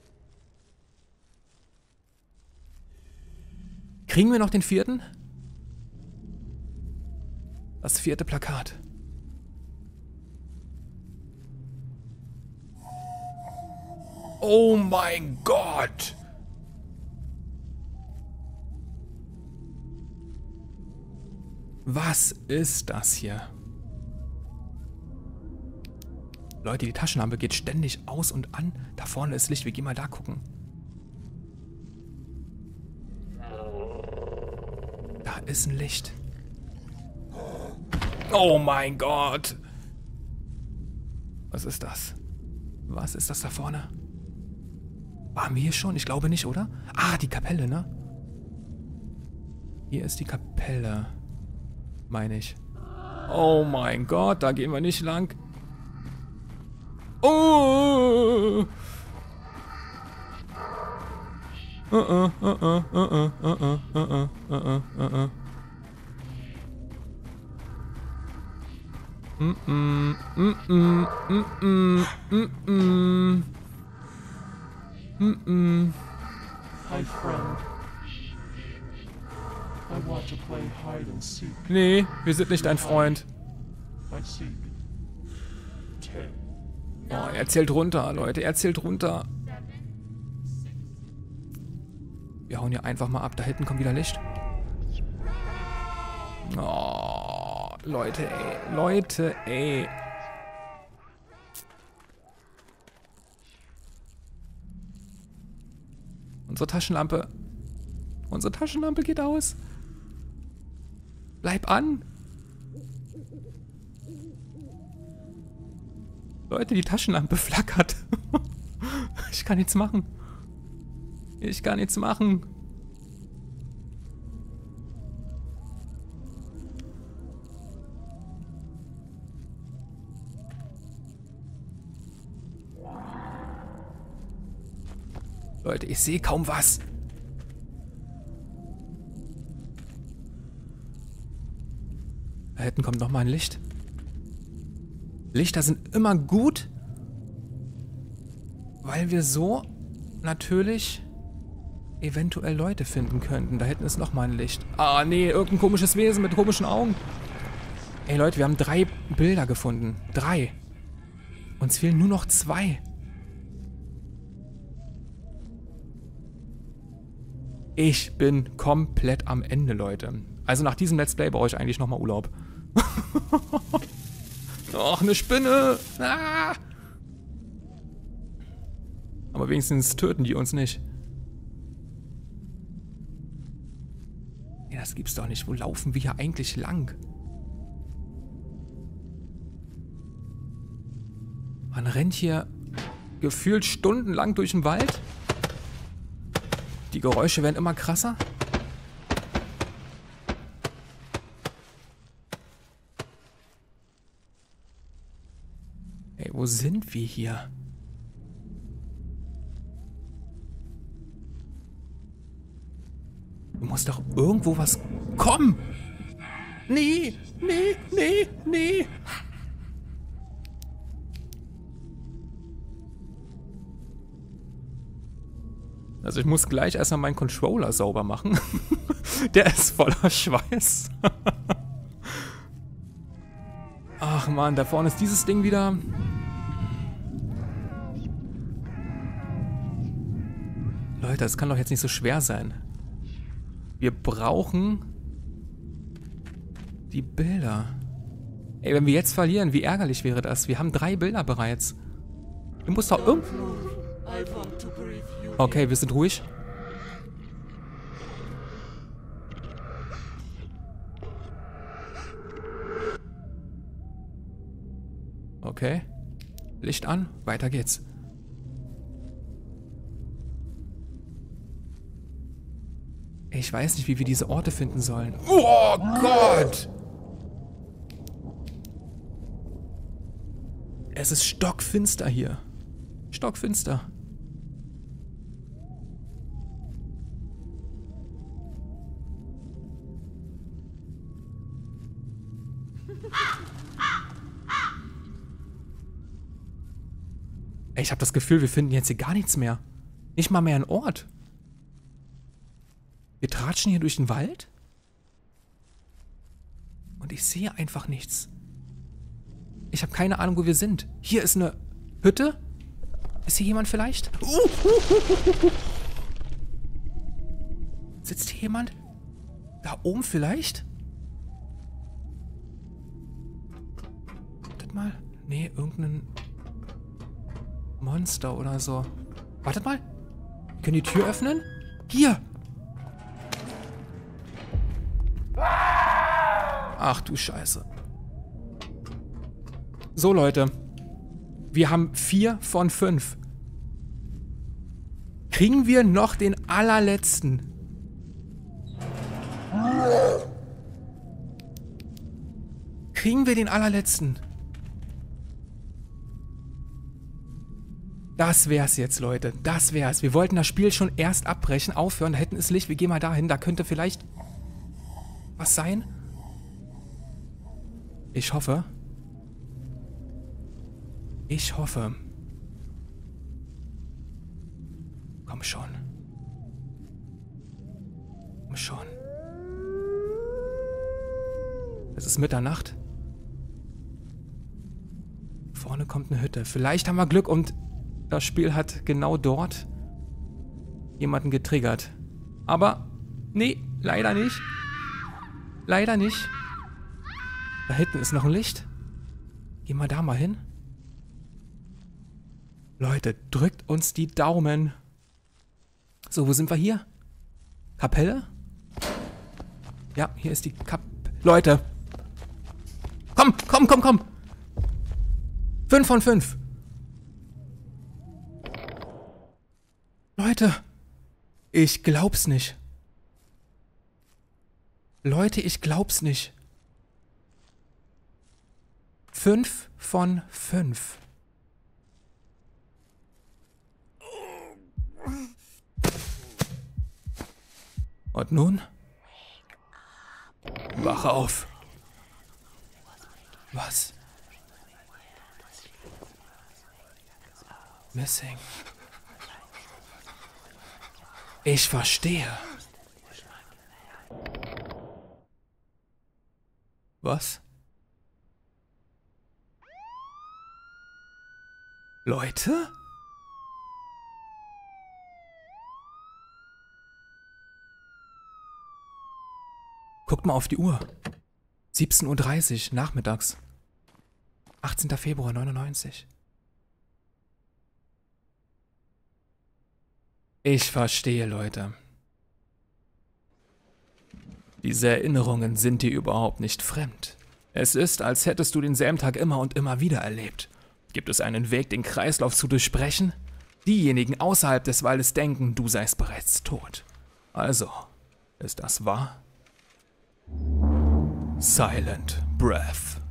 Kriegen wir noch den 4.? Das 4. Plakat. Oh mein Gott! Was ist das hier? Leute, die Taschenlampe geht ständig aus und an. Da vorne ist Licht. Wir gehen mal da gucken. Da ist ein Licht. Oh mein Gott! Was ist das? Was ist das da vorne? Waren wir hier schon? Ich glaube nicht, oder? Ah, die Kapelle, ne? Hier ist die Kapelle. Meine ich. Oh mein Gott, da gehen wir nicht lang. Oh! Hi, friend. I want to play hide and seek. Nee, wir sind nicht dein Freund. I seek 10, Oh, er zählt runter, Leute. Er zählt runter. Wir hauen hier einfach mal ab. Da hinten kommt wieder Licht. Oh, Leute, ey. Leute, ey. Unsere Taschenlampe. Unsere Taschenlampe geht aus. Bleib an. Leute, die Taschenlampe flackert. Ich kann nichts machen. Ich kann nichts machen. Leute, ich sehe kaum was. Da hinten kommt noch mal ein Licht. Lichter sind immer gut, weil wir so natürlich eventuell Leute finden könnten. Da hinten ist noch mal ein Licht. Ah, nee, irgendein komisches Wesen mit komischen Augen. Ey, Leute, wir haben 3 Bilder gefunden. 3. Uns fehlen nur noch 2. Ich bin komplett am Ende, Leute. Also nach diesem Let's Play brauche ich eigentlich nochmal Urlaub. Ach, eine Spinne! Ah! Aber wenigstens töten die uns nicht. Ja, das gibt's doch nicht. Wo laufen wir hier eigentlich lang? Man rennt hier gefühlt stundenlang durch den Wald. Die Geräusche werden immer krasser. Ey, wo sind wir hier? Du musst doch irgendwo was kommen. Nee, nee, nee, nee. Also ich muss gleich erstmal meinen Controller sauber machen. Der ist voller Schweiß. Ach man, da vorne ist dieses Ding wieder. Leute, das kann doch jetzt nicht so schwer sein. Wir brauchen die Bilder. Ey, wenn wir jetzt verlieren, wie ärgerlich wäre das? Wir haben 3 Bilder bereits. Du musst doch irgendwo... Okay, wir sind ruhig. Okay. Licht an, weiter geht's. Ich weiß nicht, wie wir diese Orte finden sollen. Oh Gott! Es ist stockfinster hier. Stockfinster. Ey, ich habe das Gefühl, wir finden jetzt hier gar nichts mehr. Nicht mal mehr einen Ort. Wir tratschen hier durch den Wald. Und ich sehe einfach nichts. Ich habe keine Ahnung, wo wir sind. Hier ist eine Hütte. Ist hier jemand vielleicht? Sitzt hier jemand? Da oben vielleicht? Wartet mal. Nee, irgendein Monster oder so. Wartet mal. Wir können die Tür öffnen? Hier. Ach du Scheiße. So, Leute. Wir haben 4 von 5. Kriegen wir noch den allerletzten? Kriegen wir den allerletzten? Das wär's jetzt, Leute. Das wär's. Wir wollten das Spiel schon erst abbrechen, aufhören. Da hätten es Licht. Wir gehen mal dahin. Da könnte vielleicht was sein. Ich hoffe. Ich hoffe. Komm schon. Komm schon. Es ist Mitternacht. Vorne kommt eine Hütte. Vielleicht haben wir Glück und das Spiel hat genau dort jemanden getriggert. Aber, nee, leider nicht. Leider nicht. Da hinten ist noch ein Licht. Gehen wir da mal hin. Leute, drückt uns die Daumen. So, wo sind wir hier? Kapelle? Ja, hier ist die Leute. Komm, komm, komm, komm. 5 von 5. Leute, ich glaub's nicht. Leute, ich glaub's nicht. 5 von 5. Und nun? Wache auf. Was? Missing. Ich verstehe. Was? Leute? Guckt mal auf die Uhr. 17:30 Uhr nachmittags. 18. Februar 99. Ich verstehe, Leute. Diese Erinnerungen sind dir überhaupt nicht fremd. Es ist, als hättest du denselben Tag immer und immer wieder erlebt. Gibt es einen Weg, den Kreislauf zu durchbrechen? Diejenigen außerhalb des Waldes denken, du seist bereits tot. Also, ist das wahr? Silent Breath.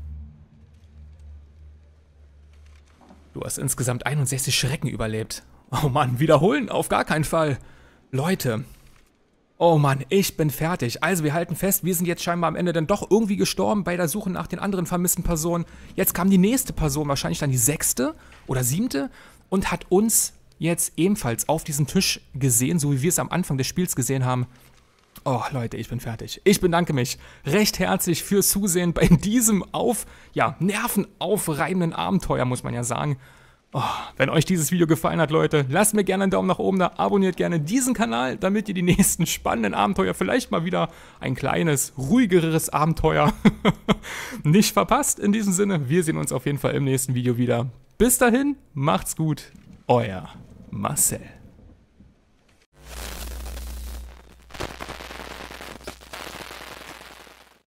Du hast insgesamt 61 Schrecken überlebt. Oh Mann, wiederholen? Auf gar keinen Fall. Leute. Oh Mann, ich bin fertig. Also wir halten fest, wir sind jetzt scheinbar am Ende dann doch irgendwie gestorben bei der Suche nach den anderen vermissten Personen. Jetzt kam die nächste Person, wahrscheinlich dann die 6. oder 7. und hat uns jetzt ebenfalls auf diesem Tisch gesehen, so wie wir es am Anfang des Spiels gesehen haben. Oh Leute, ich bin fertig. Ich bedanke mich recht herzlich fürs Zusehen bei diesem nervenaufreibenden Abenteuer, muss man ja sagen. Oh, wenn euch dieses Video gefallen hat, Leute, lasst mir gerne einen Daumen nach oben da, abonniert gerne diesen Kanal, damit ihr die nächsten spannenden Abenteuer, vielleicht mal wieder ein kleines, ruhigeres Abenteuer nicht verpasst. In diesem Sinne, wir sehen uns auf jeden Fall im nächsten Video wieder. Bis dahin, macht's gut, euer Marcel.